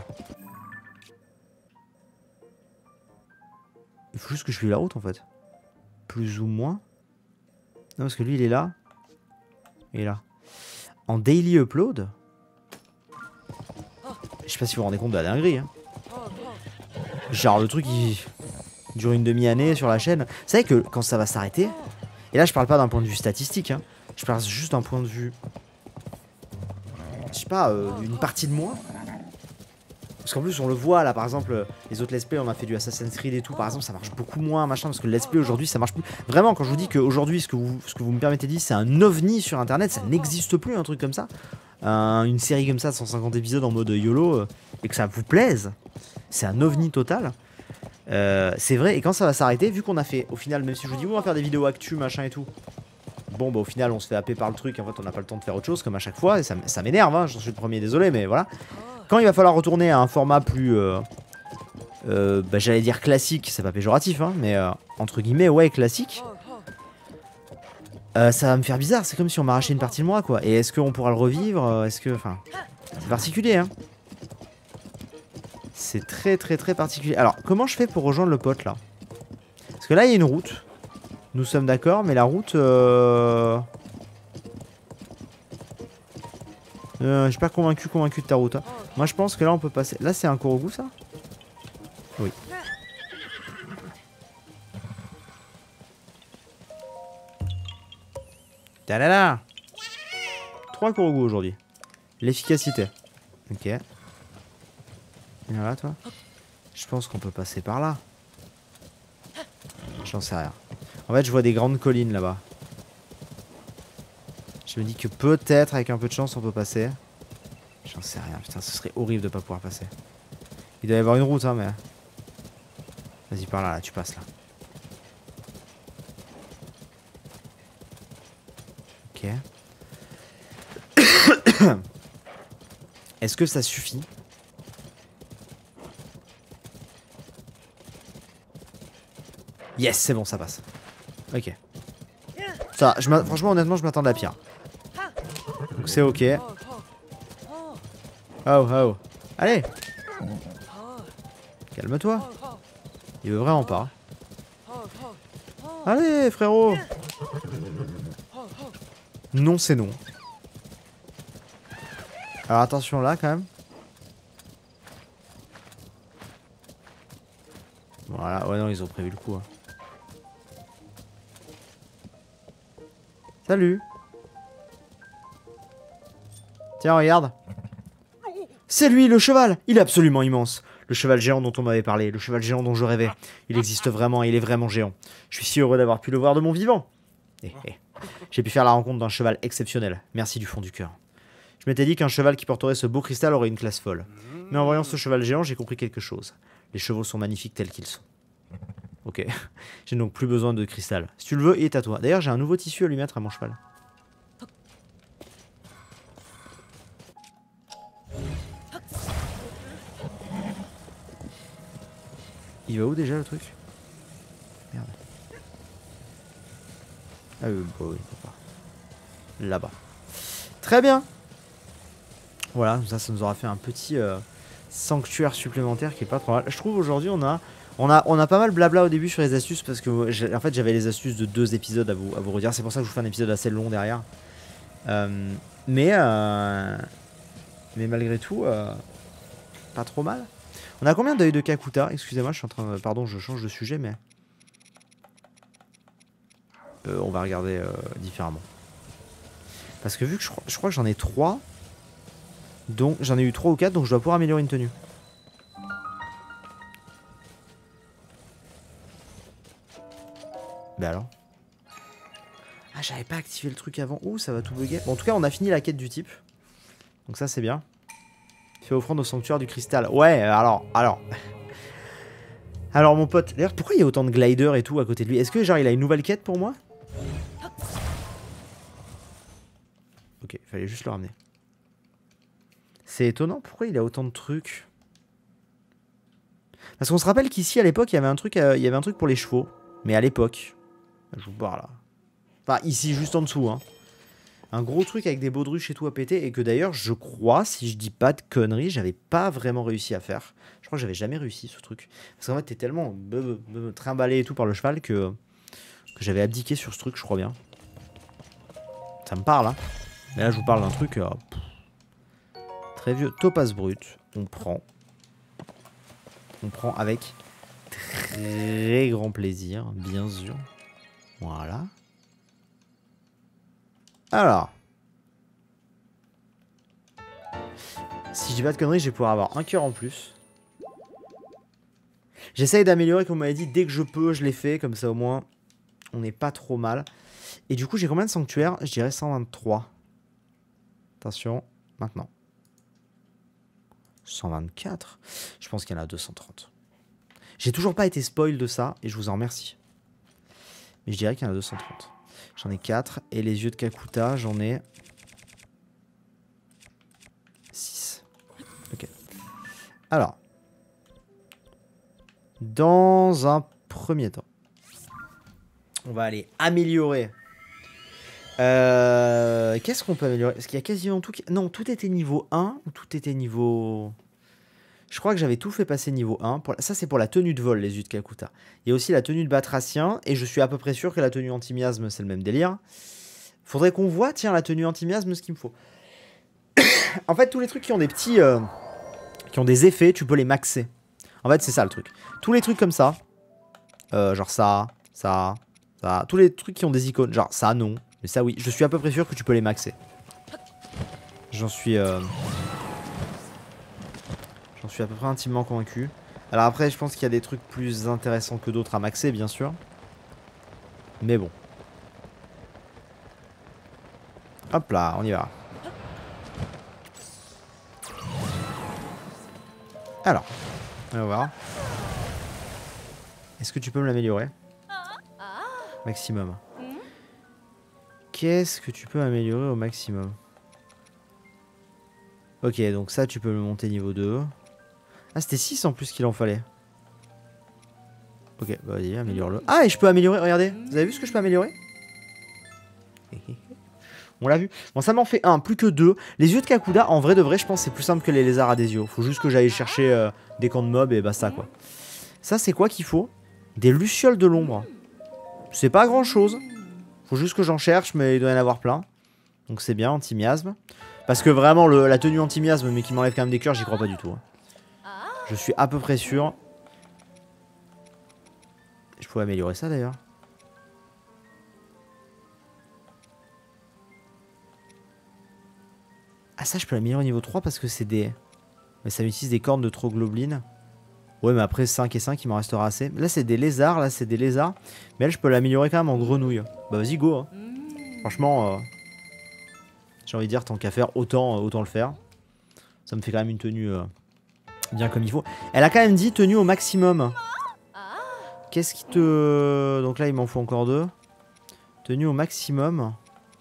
il faut juste que je suive la route, en fait. Plus ou moins. Non, parce que lui, il est là. Il est là. En daily upload, je sais pas si vous vous rendez compte de la dinguerie, hein. Genre le truc il dure une demi-année sur la chaîne. Vous savez que quand ça va s'arrêter, et là je parle pas d'un point de vue statistique, hein, je parle juste d'un point de vue, je sais pas, euh, une partie de moi. Parce qu'en plus on le voit là, par exemple, les autres let's play, on a fait du Assassin's Creed et tout, par exemple, ça marche beaucoup moins, machin, parce que le let's play aujourd'hui ça marche plus. Vraiment, quand je vous dis qu'aujourd'hui ce que vous, ce que vous me permettez de dire, c'est un ovni sur internet, ça n'existe plus un truc comme ça. Euh, une série comme ça de cent cinquante épisodes en mode YOLO, euh, et que ça vous plaise, c'est un ovni total. Euh, c'est vrai, et quand ça va s'arrêter, vu qu'on a fait, au final, même si je vous dis, on va faire des vidéos actu, machin et tout, bon, bah au final, on se fait happer par le truc, et en fait, on n'a pas le temps de faire autre chose, comme à chaque fois, et ça, ça m'énerve, hein, j'en suis le premier, désolé, mais voilà. Quand il va falloir retourner à un format plus, euh, euh, bah, j'allais dire classique, c'est pas péjoratif, hein, mais euh, entre guillemets, ouais, classique, euh, ça va me faire bizarre, c'est comme si on m'arrachait une partie de moi, quoi. Et est-ce qu'on pourra le revivre? Est-ce que, enfin, c'est particulier, hein. C'est très très très particulier. Alors, comment je fais pour rejoindre le pote là? Parce que là, il y a une route. Nous sommes d'accord, mais la route... Euh... Euh, je suis pas convaincu, convaincu de ta route, hein. Moi, je pense que là, on peut passer... Là, c'est un Korogu, ça? Oui. Ta-da-da! trois Kurogu aujourd'hui. L'efficacité. Ok. Viens là, toi. Je pense qu'on peut passer par là. J'en sais rien. En fait, je vois des grandes collines là-bas. Je me dis que peut-être, avec un peu de chance, on peut passer. J'en sais rien. Putain, ce serait horrible de pas pouvoir passer. Il doit y avoir une route, hein, mais... Vas-y, par là, là, tu passes là. Ok. Est-ce que ça suffit? Yes, c'est bon, ça passe. Ok. Ça, je franchement, honnêtement, je m'attendais à pire. Donc c'est ok. Oh, oh. Allez. Calme-toi. Il veut vraiment pas. Allez, frérot. Non, c'est non. Alors attention là, quand même. Voilà, ouais non, ils ont prévu le coup. Hein. Salut. Tiens, regarde. C'est lui, le cheval. Il est absolument immense. Le cheval géant dont on m'avait parlé, le cheval géant dont je rêvais. Il existe vraiment et il est vraiment géant. Je suis si heureux d'avoir pu le voir de mon vivant. Eh, eh. J'ai pu faire la rencontre d'un cheval exceptionnel. Merci du fond du cœur. Je m'étais dit qu'un cheval qui porterait ce beau cristal aurait une classe folle. Mais en voyant ce cheval géant, j'ai compris quelque chose. Les chevaux sont magnifiques tels qu'ils sont. Ok. J'ai donc plus besoin de cristal. Si tu le veux, il est à toi. D'ailleurs, j'ai un nouveau tissu à lui mettre à mon cheval. Il va où déjà le truc? Merde. Ah oui, bah oui, pas. Là-bas. Très bien. Voilà, ça, ça nous aura fait un petit euh, sanctuaire supplémentaire qui est pas trop mal. Je trouve aujourd'hui on a, on a, on a pas mal blabla au début sur les astuces parce que en fait j'avais les astuces de deux épisodes à vous, à vous redire. C'est pour ça que je vous fais un épisode assez long derrière. Euh, mais euh, mais malgré tout, euh, pas trop mal. On a combien d'œils de Kakuta? Excusez-moi, je suis en train de... Pardon, je change de sujet, mais... Euh, on va regarder euh, différemment. Parce que vu que je, je crois que j'en ai trois... Donc j'en ai eu trois ou quatre, donc je dois pouvoir améliorer une tenue. Bah alors. Ah, j'avais pas activé le truc avant. Ouh, ça va tout bugger. Bon, en tout cas, on a fini la quête du type. Donc ça, c'est bien. Fais offrande au sanctuaire du cristal. Ouais, alors, alors... Alors mon pote, d'ailleurs pourquoi il y a autant de gliders et tout à côté de lui? Est-ce que genre il a une nouvelle quête pour moi? Ok, il fallait juste le ramener. C'est étonnant, pourquoi il a autant de trucs? Parce qu'on se rappelle qu'ici à l'époque il y avait un truc euh, il y avait un truc pour les chevaux. Mais à l'époque, je vous parle là. Enfin ici juste en dessous hein. Un gros truc avec des baudruches et tout à péter. Et que d'ailleurs je crois, si je dis pas de conneries, j'avais pas vraiment réussi à faire. Je crois que j'avais jamais réussi ce truc. Parce qu'en fait t'es tellement trimballé et tout par le cheval que, que j'avais abdiqué sur ce truc je crois bien. Ça me parle hein. Mais là je vous parle d'un truc euh, pff, très vieux. Topaz brut. On prend. On prend avec très grand plaisir, bien sûr. Voilà. Alors. Si je dis pas de conneries, je vais pouvoir avoir un cœur en plus. J'essaye d'améliorer, comme on m'avait dit, dès que je peux, je l'ai fait. Comme ça, au moins, on n'est pas trop mal. Et du coup, j'ai combien de sanctuaires? Je dirais cent vingt-trois. Attention, maintenant. cent vingt-quatre. Je pense qu'il y en a deux cent trente. J'ai toujours pas été spoil de ça, et je vous en remercie. Mais je dirais qu'il y en a deux cent trente. J'en ai quatre. Et les yeux de Kakuta, j'en ai six. Ok. Alors. Dans un premier temps, on va aller améliorer. Euh, Qu'est-ce qu'on peut améliorer? Est-ce qu'il y a quasiment tout qui... Non, tout était niveau un ou tout était niveau... Je crois que j'avais tout fait passer niveau un. Pour... Ça, c'est pour la tenue de vol, les yeux de Kakuta. Il y a aussi la tenue de Batracien. Et je suis à peu près sûr que la tenue anti-miasme, c'est le même délire. Faudrait qu'on voit, tiens, la tenue anti-miasme, ce qu'il me faut. En fait, tous les trucs qui ont des petits... Euh, qui ont des effets, tu peux les maxer. En fait, c'est ça le truc. Tous les trucs comme ça. Euh, genre ça, ça, ça. Tous les trucs qui ont des icônes. Genre ça, non. Mais ça, oui. Je suis à peu près sûr que tu peux les maxer. J'en suis... Euh... J'en suis à peu près intimement convaincu. Alors après, je pense qu'il y a des trucs plus intéressants que d'autres à maxer, bien sûr. Mais bon. Hop là, on y va. Alors, on va voir. Est-ce que tu peux me l'améliorer? Maximum. Qu'est-ce que tu peux améliorer au maximum? Ok, donc ça, tu peux le monter niveau deux. Ah, c'était six en plus qu'il en fallait. Ok, bah vas-y, améliore-le. Ah, et je peux améliorer, regardez. Vous avez vu ce que je peux améliorer? On l'a vu. Bon, ça m'en fait un, plus que deux. Les yeux de Kakuda, en vrai de vrai, je pense que c'est plus simple que les lézards à des yeux. Faut juste que j'aille chercher euh, des camps de mobs et basta, quoi. Ça, c'est quoi qu'il faut? Des lucioles de l'ombre. C'est pas grand-chose. Faut juste que j'en cherche, mais il doit y en avoir plein. Donc c'est bien, anti-miasme. Parce que vraiment, le, la tenue anti-miasme, mais qui m'enlève quand même des cœurs, j'y crois pas du tout. Hein. Je suis à peu près sûr. Je pourrais améliorer ça d'ailleurs. Ah ça je peux l'améliorer au niveau trois parce que c'est des... Mais ça utilise des cornes de trogloblin. Ouais mais après cinq et cinq il m'en restera assez. Là c'est des lézards, là c'est des lézards. Mais elle je peux l'améliorer quand même en grenouille. Bah vas-y go hein. Franchement, euh... j'ai envie de dire tant qu'à faire, autant, euh, autant le faire. Ça me fait quand même une tenue euh, bien comme il faut. Elle a quand même dit tenue au maximum. Qu'est-ce qui te... Donc là il m'en faut encore deux. Tenue au maximum.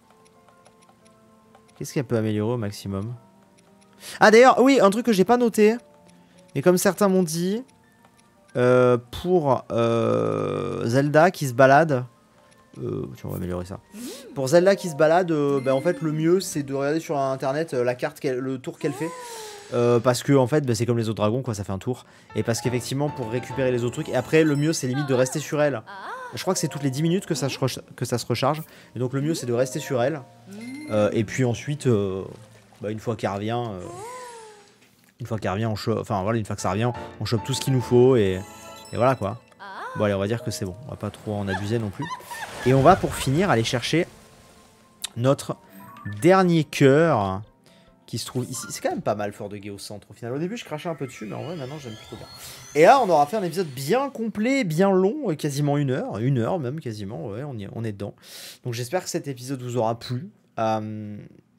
Qu'est-ce qu'elle peut améliorer au maximum? Ah d'ailleurs, oui, un truc que j'ai pas noté. Et comme certains m'ont dit, euh, pour euh, Zelda qui se balade, euh, tiens, on va améliorer ça. Pour Zelda qui se balade, euh, bah, en fait le mieux c'est de regarder sur internet euh, la carte, le tour qu'elle fait. Euh, parce que en fait bah, c'est comme les autres dragons quoi, ça fait un tour. Et parce qu'effectivement pour récupérer les autres trucs, et après le mieux c'est limite de rester sur elle. Je crois que c'est toutes les dix minutes que ça, que ça se recharge. Et donc le mieux c'est de rester sur elle. Euh, et puis ensuite, euh, bah, une fois qu'elle revient, euh, une fois qu'elle revient, on chope, enfin voilà, une fois que ça revient, on chope tout ce qu'il nous faut et, et voilà quoi. Bon allez, on va dire que c'est bon, on va pas trop en abuser non plus. Et on va pour finir aller chercher notre dernier cœur qui se trouve ici. C'est quand même pas mal Fort de Guet au centre au final. Au début je crachais un peu dessus, mais en vrai maintenant j'aime plutôt bien. Et là on aura fait un épisode bien complet, bien long, quasiment une heure, une heure même quasiment, ouais, on, y, on est dedans. Donc j'espère que cet épisode vous aura plu. Euh,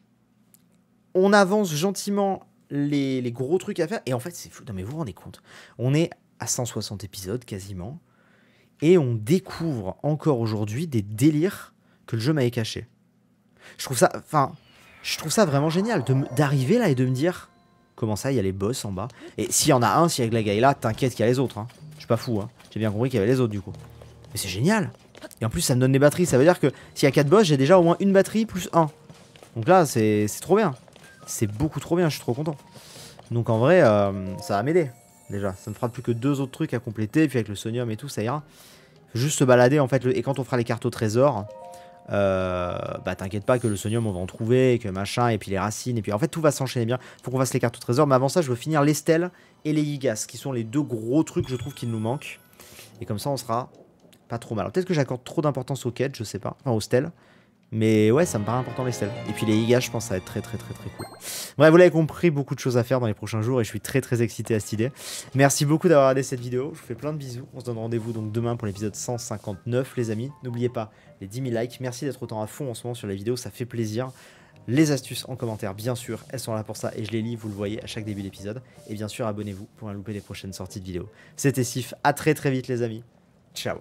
on avance gentiment les, les gros trucs à faire. Et en fait, c'est fou. Non, mais vous vous rendez compte. On est à cent soixante épisodes quasiment. Et on découvre encore aujourd'hui des délires que le jeu m'avait cachés. Je trouve ça, enfin, je trouve ça vraiment génial d'arriver là et de me dire comment ça, il y a les boss en bas. Et s'il y en a un, s'il y a Glagaï là, t'inquiète qu'il y a les autres. Hein. Je suis pas fou. Hein. J'ai bien compris qu'il y avait les autres du coup. Mais c'est génial. Et en plus, ça me donne des batteries. Ça veut dire que s'il y a quatre boss, j'ai déjà au moins une batterie plus un. Donc là, c'est trop bien. C'est beaucoup trop bien. Je suis trop content. Donc en vrai, euh, ça va m'aider. Déjà, ça ne fera plus que deux autres trucs à compléter. Et puis avec le sonium et tout, ça ira. Faut juste se balader en fait. Le... Et quand on fera les cartes au trésor, euh, bah t'inquiète pas que le sonium, on va en trouver. Que machin. Et puis les racines. Et puis en fait, tout va s'enchaîner bien. Faut qu'on fasse les cartes au trésor. Mais avant ça, je veux finir les stèles et les gigas. Qui sont les deux gros trucs, je trouve, qu'il nous manquent. Et comme ça, on sera pas trop mal. Peut-être que j'accorde trop d'importance aux quêtes, je sais pas. Enfin, aux stèles. Mais ouais, ça me paraît important les stèles. Et puis les gigas, je pense que ça va être très très très très cool. Bref, vous l'avez compris, beaucoup de choses à faire dans les prochains jours et je suis très très excité à cette idée. Merci beaucoup d'avoir regardé cette vidéo. Je vous fais plein de bisous. On se donne rendez-vous donc demain pour l'épisode cent cinquante-neuf, les amis. N'oubliez pas les dix mille likes. Merci d'être autant à fond en ce moment sur les vidéos, ça fait plaisir. Les astuces en commentaire, bien sûr, elles sont là pour ça et je les lis, vous le voyez à chaque début d'épisode. Et bien sûr, abonnez-vous pour ne louper les prochaines sorties de vidéos. C'était Sif, à très très vite les amis. Ciao.